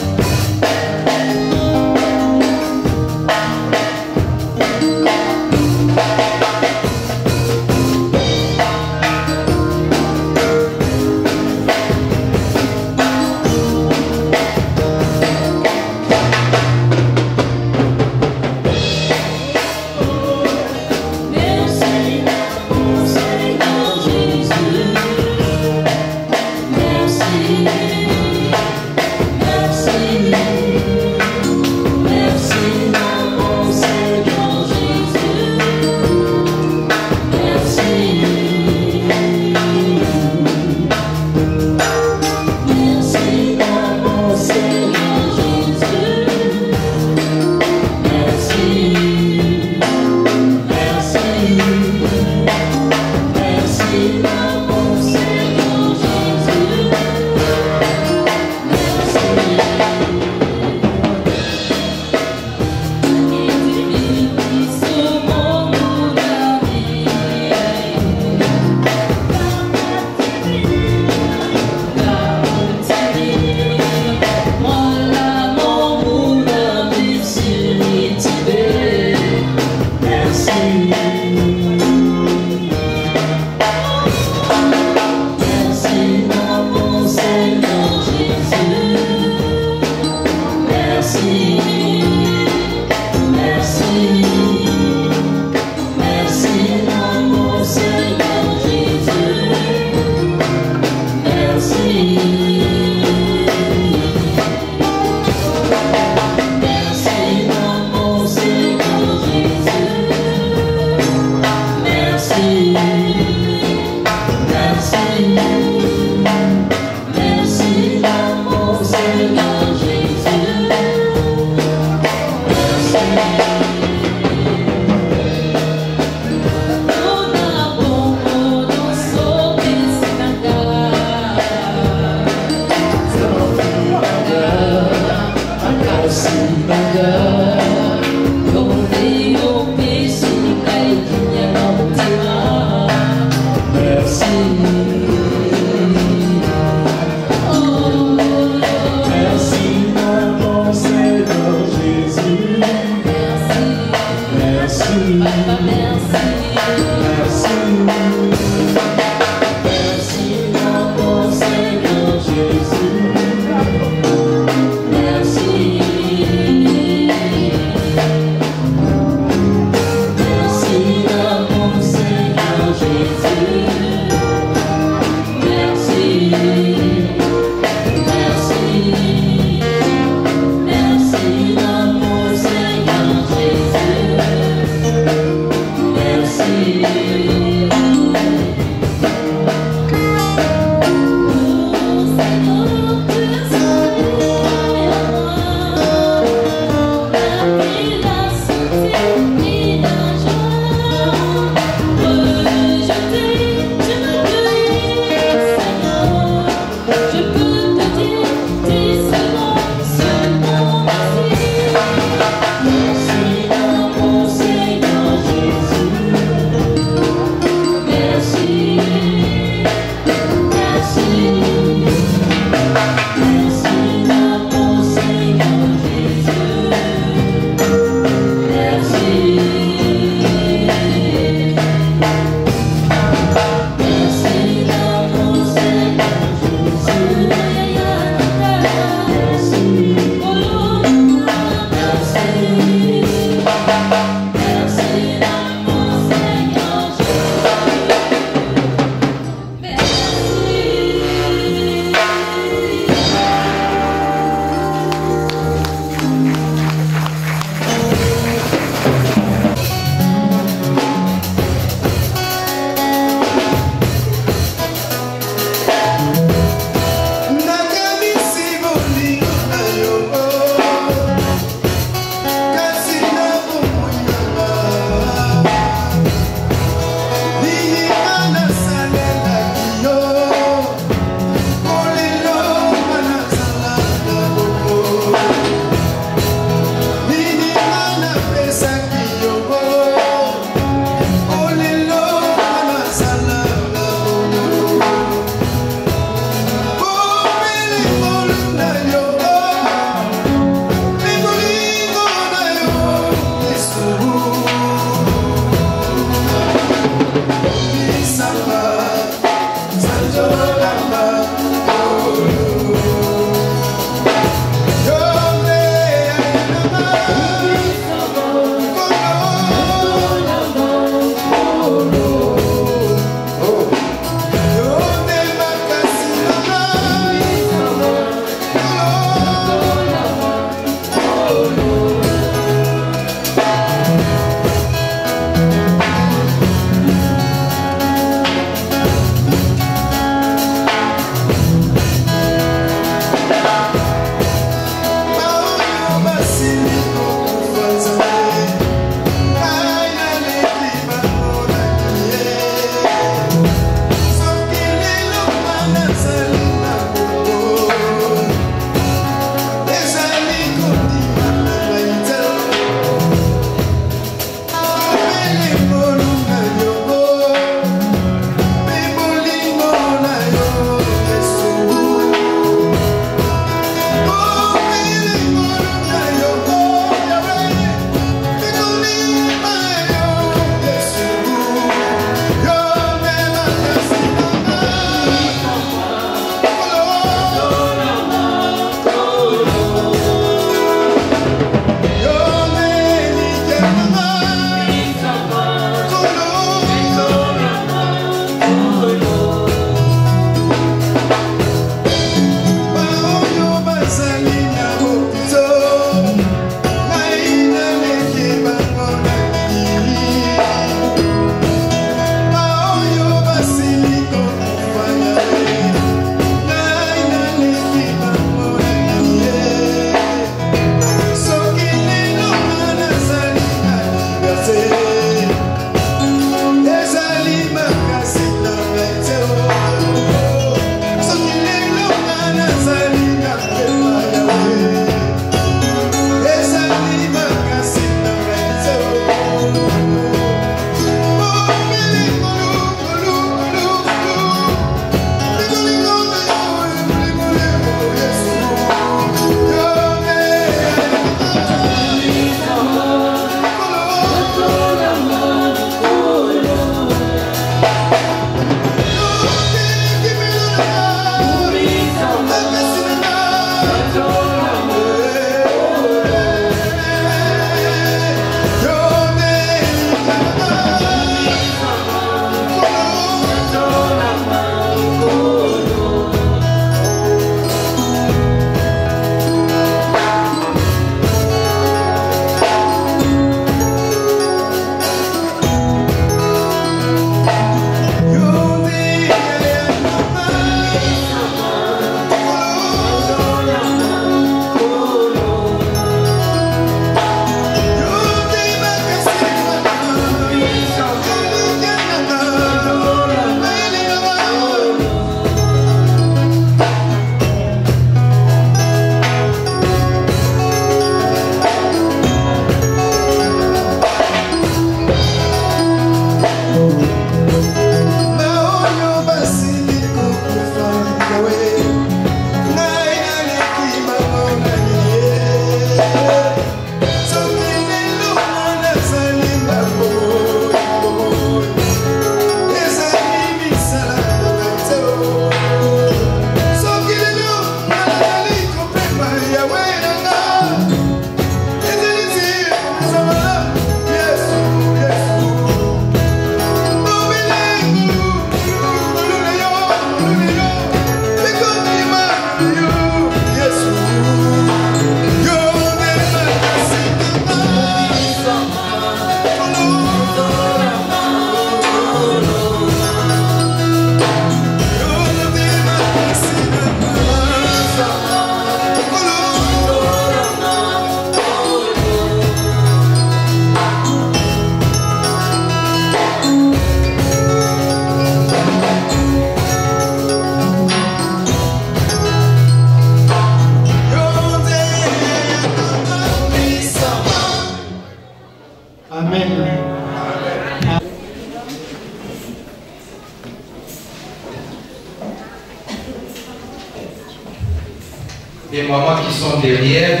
Les mamans qui sont derrière.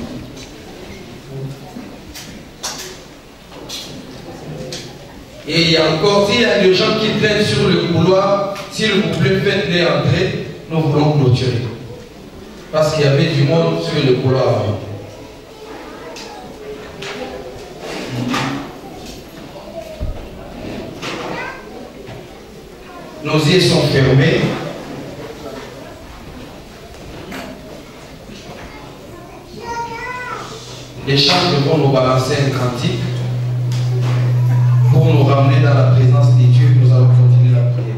Et il y a encore, s'il y a des gens qui traînent sur le couloir, s'il vous plaît, faites-les entrer, nous voulons clôturer. Parce qu'il y avait du monde sur le couloir. Nos yeux sont fermés. Les chants vont nous balancer un cantique pour nous ramener dans la présence de Dieu. Nous allons continuer la prière.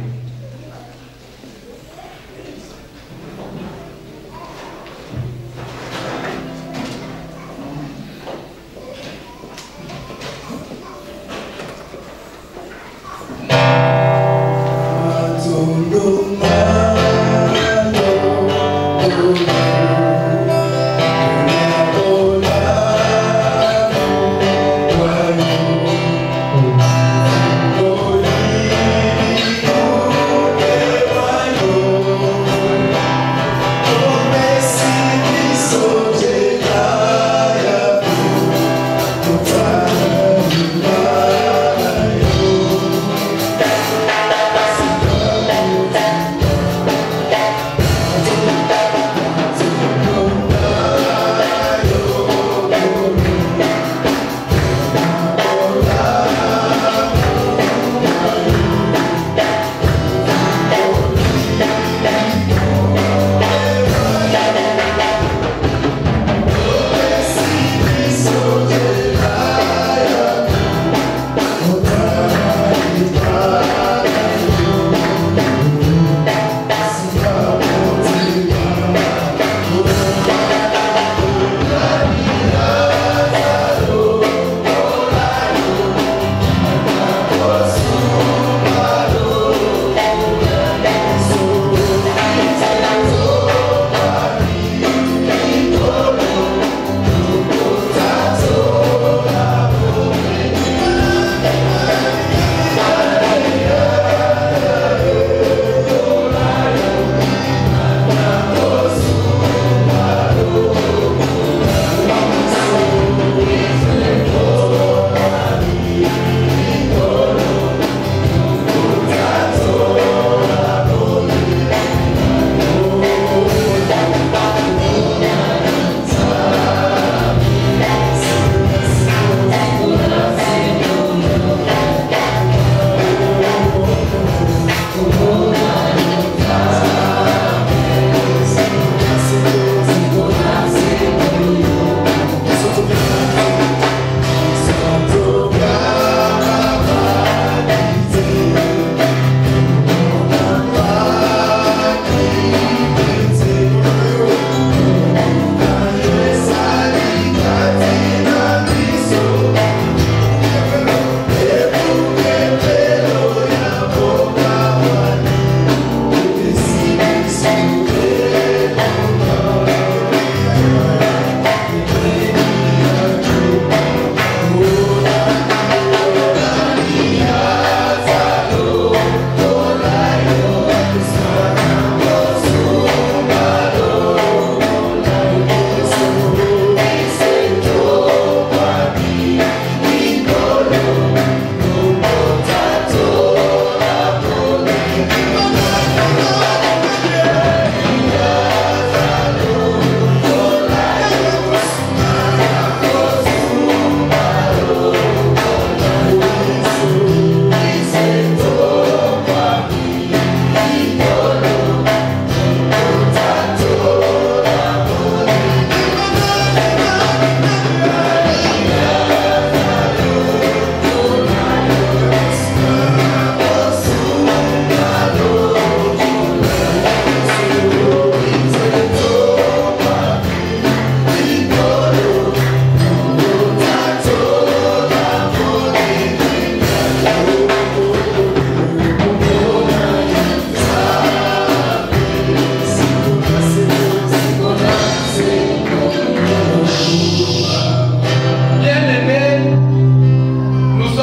Oh,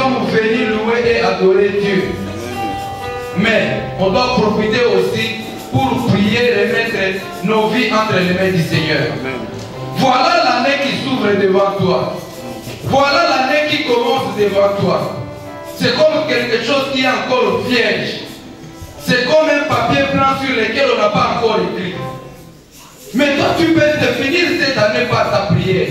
sommes venus louer et adorer Dieu. Mais on doit profiter aussi pour prier et remettre nos vies entre les mains du Seigneur. Voilà l'année qui s'ouvre devant toi. Voilà l'année qui commence devant toi. C'est comme quelque chose qui est encore vierge. C'est comme un papier blanc sur lequel on n'a pas encore écrit. Mais toi, tu peux te finir cette année par ta prière.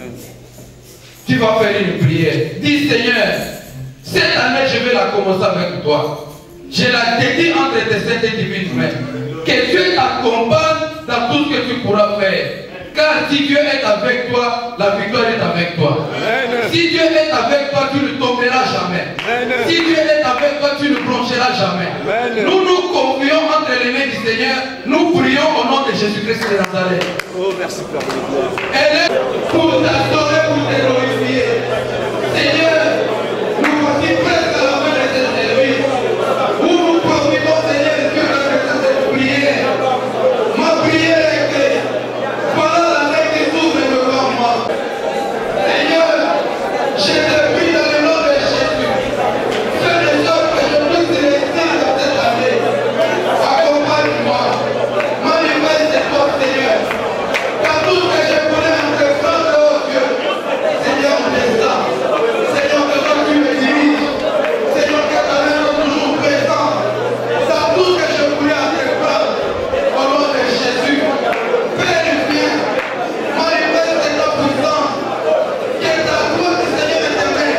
Tu vas faire une prière. Dis Seigneur, cette année je vais la commencer avec toi. Je la dédie entre tes saintes et divines mains. Que Dieu t'accompagne dans tout ce que tu pourras faire. Car si Dieu est avec toi, la victoire est avec toi. Si Dieu est avec toi, tu ne tomberas jamais. Si Dieu est avec toi, tu ne broncheras jamais. Nous nous confions entre les mains du Seigneur. Nous prions au nom de Jésus-Christ de Nazareth. Oh, merci Père. Elle est pour t'adorer, pour te glorifier. Seigneur, nous voici presque à la fin de cette service. Où nous profitons, Seigneur, de Dieu dans cette prière. Ma prière est que voilà l'année qui s'ouvre devant moi. Seigneur, je te prie dans le nom de Jésus. Fais de sorte que je puisse réussir dans cette année. Accompagne-moi. Manifeste-toi, Seigneur. Dans tout ce que je pourrais entreprendre, oh Dieu. Seigneur, on descend. Seigneur, que toi tu me diriges. Seigneur, que ta main soit toujours présente. Dans tout ce que je pourrais entreprendre. Au nom de Jésus. Père, viens. Manifeste ta puissance. Que ta gloire, Seigneur, éternel.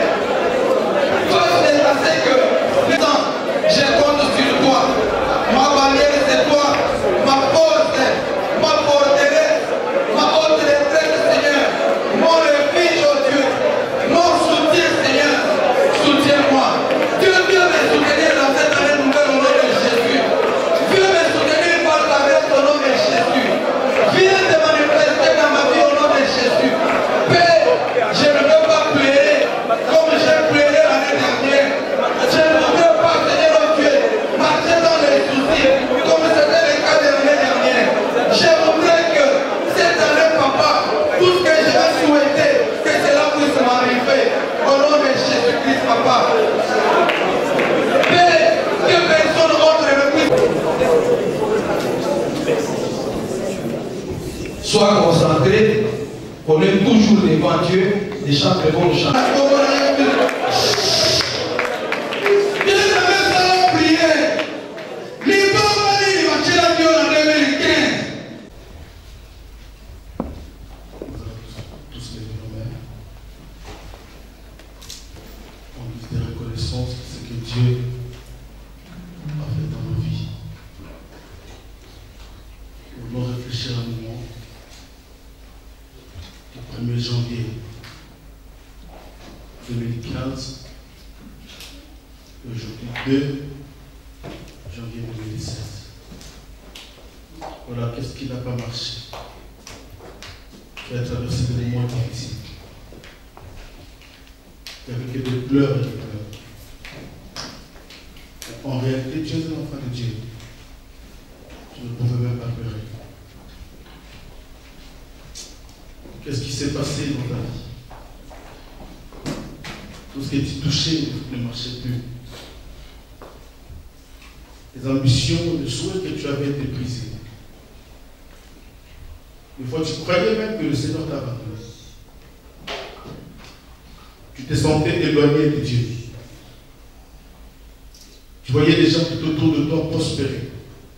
Toi, c'est assez que je compte sur toi. Ma bannière, c'est toi. Ma force, ma forteresse, ma haute retraite, Seigneur. Mon refuge, oh Dieu. Mon soutien, Seigneur. Soutiens-moi. Dieu, viens me soutenir dans cette année nouvelle au nom de Jésus. Viens me soutenir par ta grâce au nom de Jésus. Viens te manifester dans ma vie au nom de Jésus. Père, je ne veux pas pleurer comme j'ai pleuré l'année dernière. Je ne voudrais pas, Seigneur, oh Dieu, marcher dans les soucis comme c'était le cas de l'année dernière. Je voudrais que cette année, papa, tout ce que j'ai souhaité, que cela puisse m'arriver. Au nom de Jésus-Christ, papa. Père, que personne autre ne puisse. Sois concentré. On est toujours devant Dieu. Les chants que vont chanter. Tous les mains. En guise de reconnaissance de ce que Dieu a fait dans nos vies. Nous allons réfléchir un moment. Le 1er janvier 2015, aujourd'hui 2 janvier 2016. Voilà, qu'est-ce qui n'a pas marché? Tu as traversé des moments difficiles. Il n'y avait que des pleurs et des pleurs. En réalité, tu es un enfant de Dieu. Tu ne pouvais même pas pleurer. Qu'est-ce qui s'est passé dans ta vie? Tout ce que tu touchais ne marchait plus. Les ambitions, les souhaits que tu avais étaient brisés. Des fois, tu croyais même que le Seigneur t'a abandonné. Tu te sentais éloigné de Dieu. Tu voyais des gens tout autour de toi prospérer.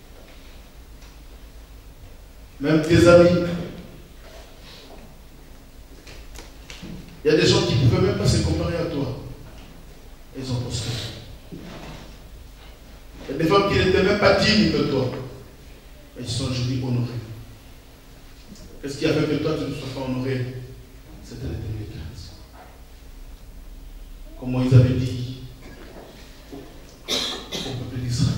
Même tes amis. Il y a des gens qui ne pouvaient même pas se comparer à toi. Ils ont prospéré. Il y a des femmes qui n'étaient même pas dignes de toi. Mais ils sont aujourd'hui honorés. Qu'est-ce qui a fait que toi tu ne sois pas honoré? C'était le 2015. Comme Moïse avait dit au peuple d'Israël.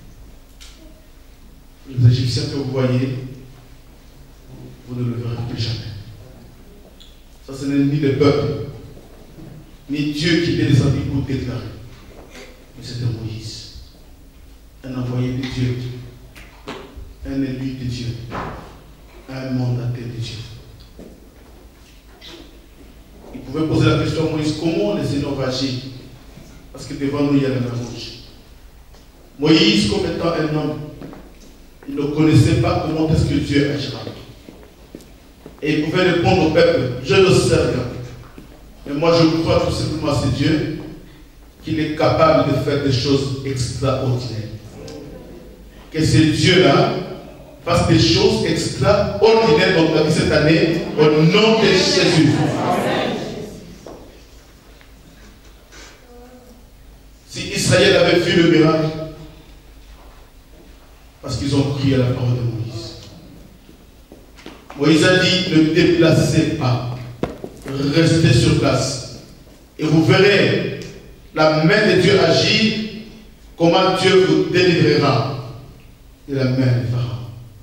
Les Égyptiens que vous voyez, vous ne le verrez plus jamais. Ça, ce n'est ni le peuple, ni Dieu qui était descendu pour déclarer. Mais c'était Moïse, un envoyé de Dieu, un élu de Dieu, un mandataire de Dieu. Il pouvait poser la question à Moïse, comment le Seigneur va agir Parce que devant nous, il y a la mer rouge. Moïse, comme étant un homme, il ne connaissait pas comment est-ce que Dieu agira. Et il pouvait répondre au peuple, je ne sais rien. Mais moi, je crois tout simplement à ce Dieu qu'il est capable de faire des choses extraordinaires. Que ce Dieu-là fasse des choses extraordinaires dans ta vie cette année, au nom de Jésus. Si Israël avait vu le miracle, parce qu'ils ont crié à la parole de Moïse. Moïse a dit, ne déplacez pas, restez sur place. Et vous verrez la main de Dieu agir, comment Dieu vous délivrera de la main de Pharaon.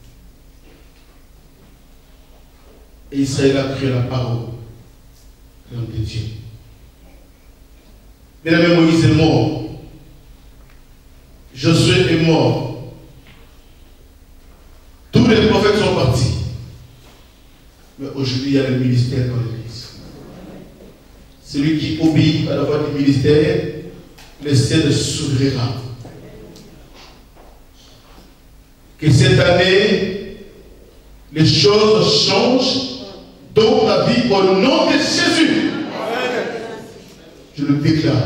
Et Israël a cru à la parole de l'homme de Dieu. Bien-aimé, Moïse est mort. Josué est mort. Tous les prophètes sont partis. Mais aujourd'hui, il y a le ministère dans l'Église. Celui qui obéit à la voix du ministère, le ciel s'ouvrira. Que cette année, les choses changent dans ta vie au nom de Jésus. Je le déclare.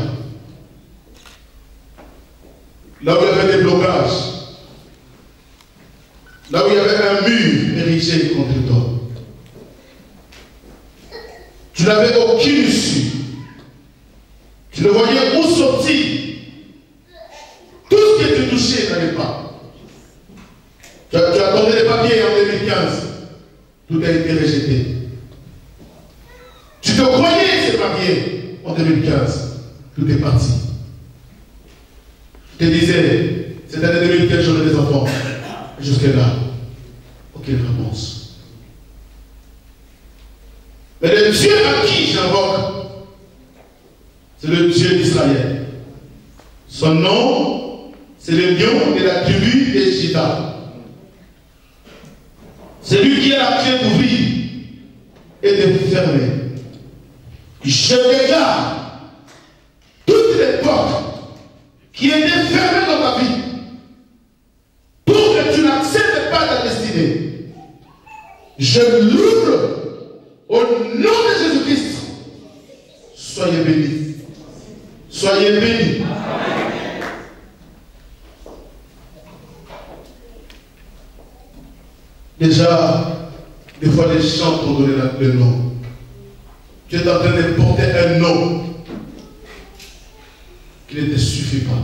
Là où il y avait des blocages, là où il y avait un mur érigé contre toi, tu n'avais aucune issue. Tu ne voyais où sortir. Tout ce que tu touchais n'allait pas. Tu attendais les papiers en 2015. Tout a été rejeté. Tu te croyais ces papiers en 2015. Tout est parti. Je te disais, cette année 2015, j'aurai des enfants. Jusque-là, aucune réponse. Mais le Dieu à qui j'invoque, c'est le Dieu d'Israël. Son nom, c'est le lion de la tribu de Juda. C'est lui qui a la clé d'ouvrir et de fermer. Je déclare toutes les portes qui étaient fermées dans ta vie pour que tu n'acceptes pas ta destinée. Je l'ouvre au nom de Jésus-Christ. Soyez bénis. Soyez bénis. Déjà, des fois les gens t'ont donné le nom. Tu es en train de porter un nom qui ne te suffit pas.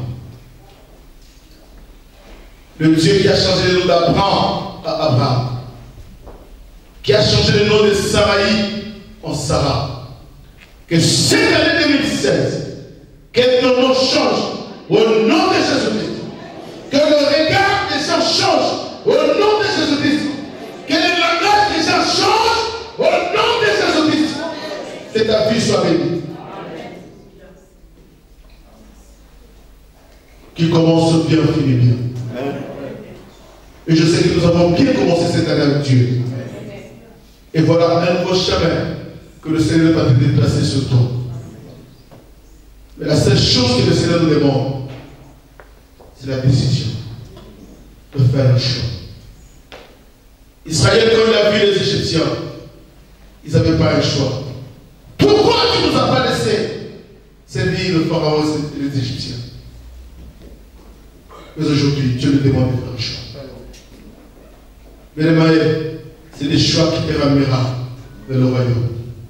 Le Dieu qui a changé le nom d'Abraham à Abraham, qui a changé le nom de Saraï en Sarah, que cette année 2016, que ton nom change au nom de Jésus-Christ, que le regard des gens change au nom de Jésus-Christ, que le langage des gens change au nom de Jésus-Christ, que ta vie soit bénie. Qui commence bien, finit bien. Et je sais que nous avons bien commencé cette année avec Dieu. Et voilà un nouveau chemin que le Seigneur va te déplacer sur toi. Mais la seule chose que le Seigneur nous demande, c'est la décision de faire un choix. Israël, quand il a vu les Égyptiens, ils n'avaient pas un choix. Pourquoi tu ne nous as pas laissé servir le Pharaon et les Égyptiens? Mais aujourd'hui, Dieu nous demande de faire un choix. Mais c'est des choix qui te ramènera vers le royaume.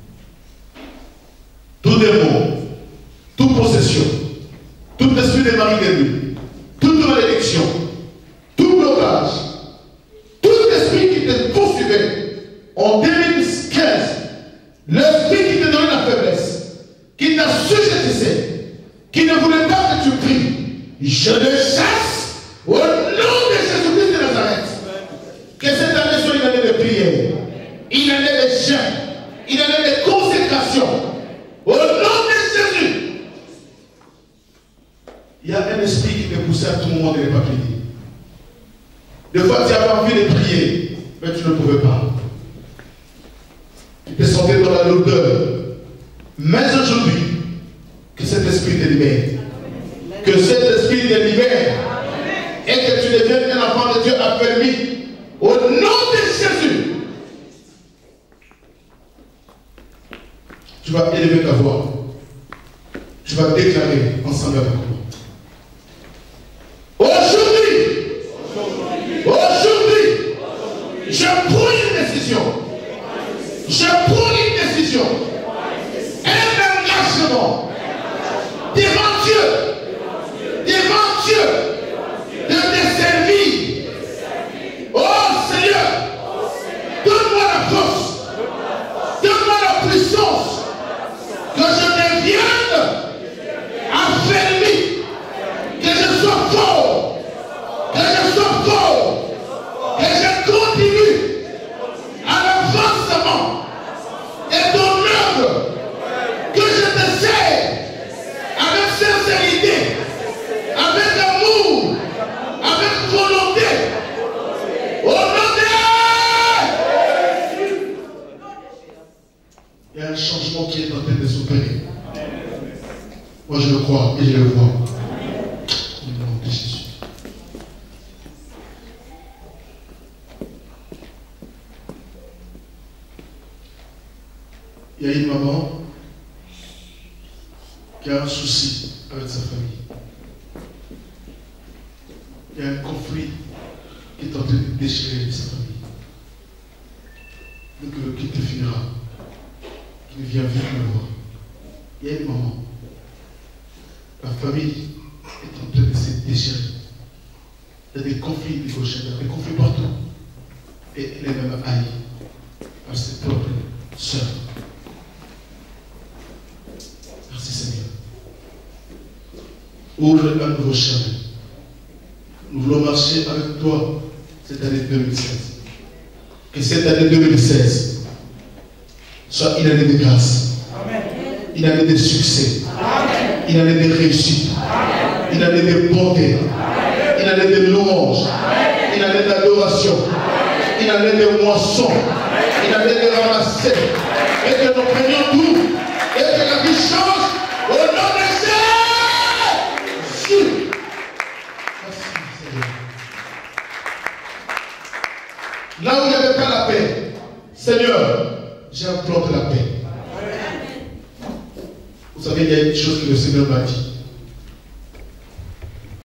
Tout démon, toute possession, tout esprit de mari de nuit, toute malédiction, tout blocage, tout esprit qui te poursuivait en 2015, l'esprit qui te donnait la faiblesse, qui t'assujettissait, qui ne voulait pas que tu pries, je le chasse au nom de Jésus-Christ de Nazareth. Que cette année soit une année de prière, une année de jeûne, une année de consécration. Au nom de Jésus. Il y a un esprit qui te poussait à tout moment de ne pas prier. Des fois, tu as envie de prier, mais tu ne pouvais pas. Tu te sentais dans la lourdeur. Mais aujourd'hui, que cet esprit te libère. Que cet esprit te libère. Et que tu deviennes un enfant de Dieu affermi. Au nom de Jésus. Tu vas élever ta voix. Tu vas déclarer ensemble avec moi. Aujourd'hui, je prends une décision. Je prends une décision. Un engagement devant Dieu. Devant Dieu. De te servir. Oh Seigneur, donne-moi la force. Donne-moi la puissance. Que je devienne affermi. Que je sois fort. Que je sois fort. Que je continue à l'avancement et ton œuvre. Que je te sers avec sincérité, avec amour, avec volonté. Au nom de Jésus. Il y a un changement qui est en train de s'opérer. Moi je le crois et je le vois. Au nom de Jésus. Il y a une maman qui a un souci avec sa famille. Il y a un conflit qui est en train de déchirer sa famille. Donc qui te finira, qui vient vite me voir. Il y a une maman. La famille est en train de se déchirer. Il y a des conflits négociés, il y a des conflits partout. Et elle est même haïe par ses propres sœurs. Merci Seigneur. Ouvre un nouveau chemin. Nous voulons marcher avec toi cette année 2016. Que cette année 2016 soit une année de grâce. Amen. Une année de succès. Amen. Une année de réussite. Amen. Une année de bonté. Amen. Une année de louange. Amen. Une année d'adoration. Amen. Une année de moisson. Amen. Une année de ramasser. Et que nous prenions tout. Et que la vie change au nom de Jésus. Merci Seigneur. Là où il n'y avait pas la paix, Seigneur, j'implante la paix. Vous savez, il y a une chose que le Seigneur m'a dit.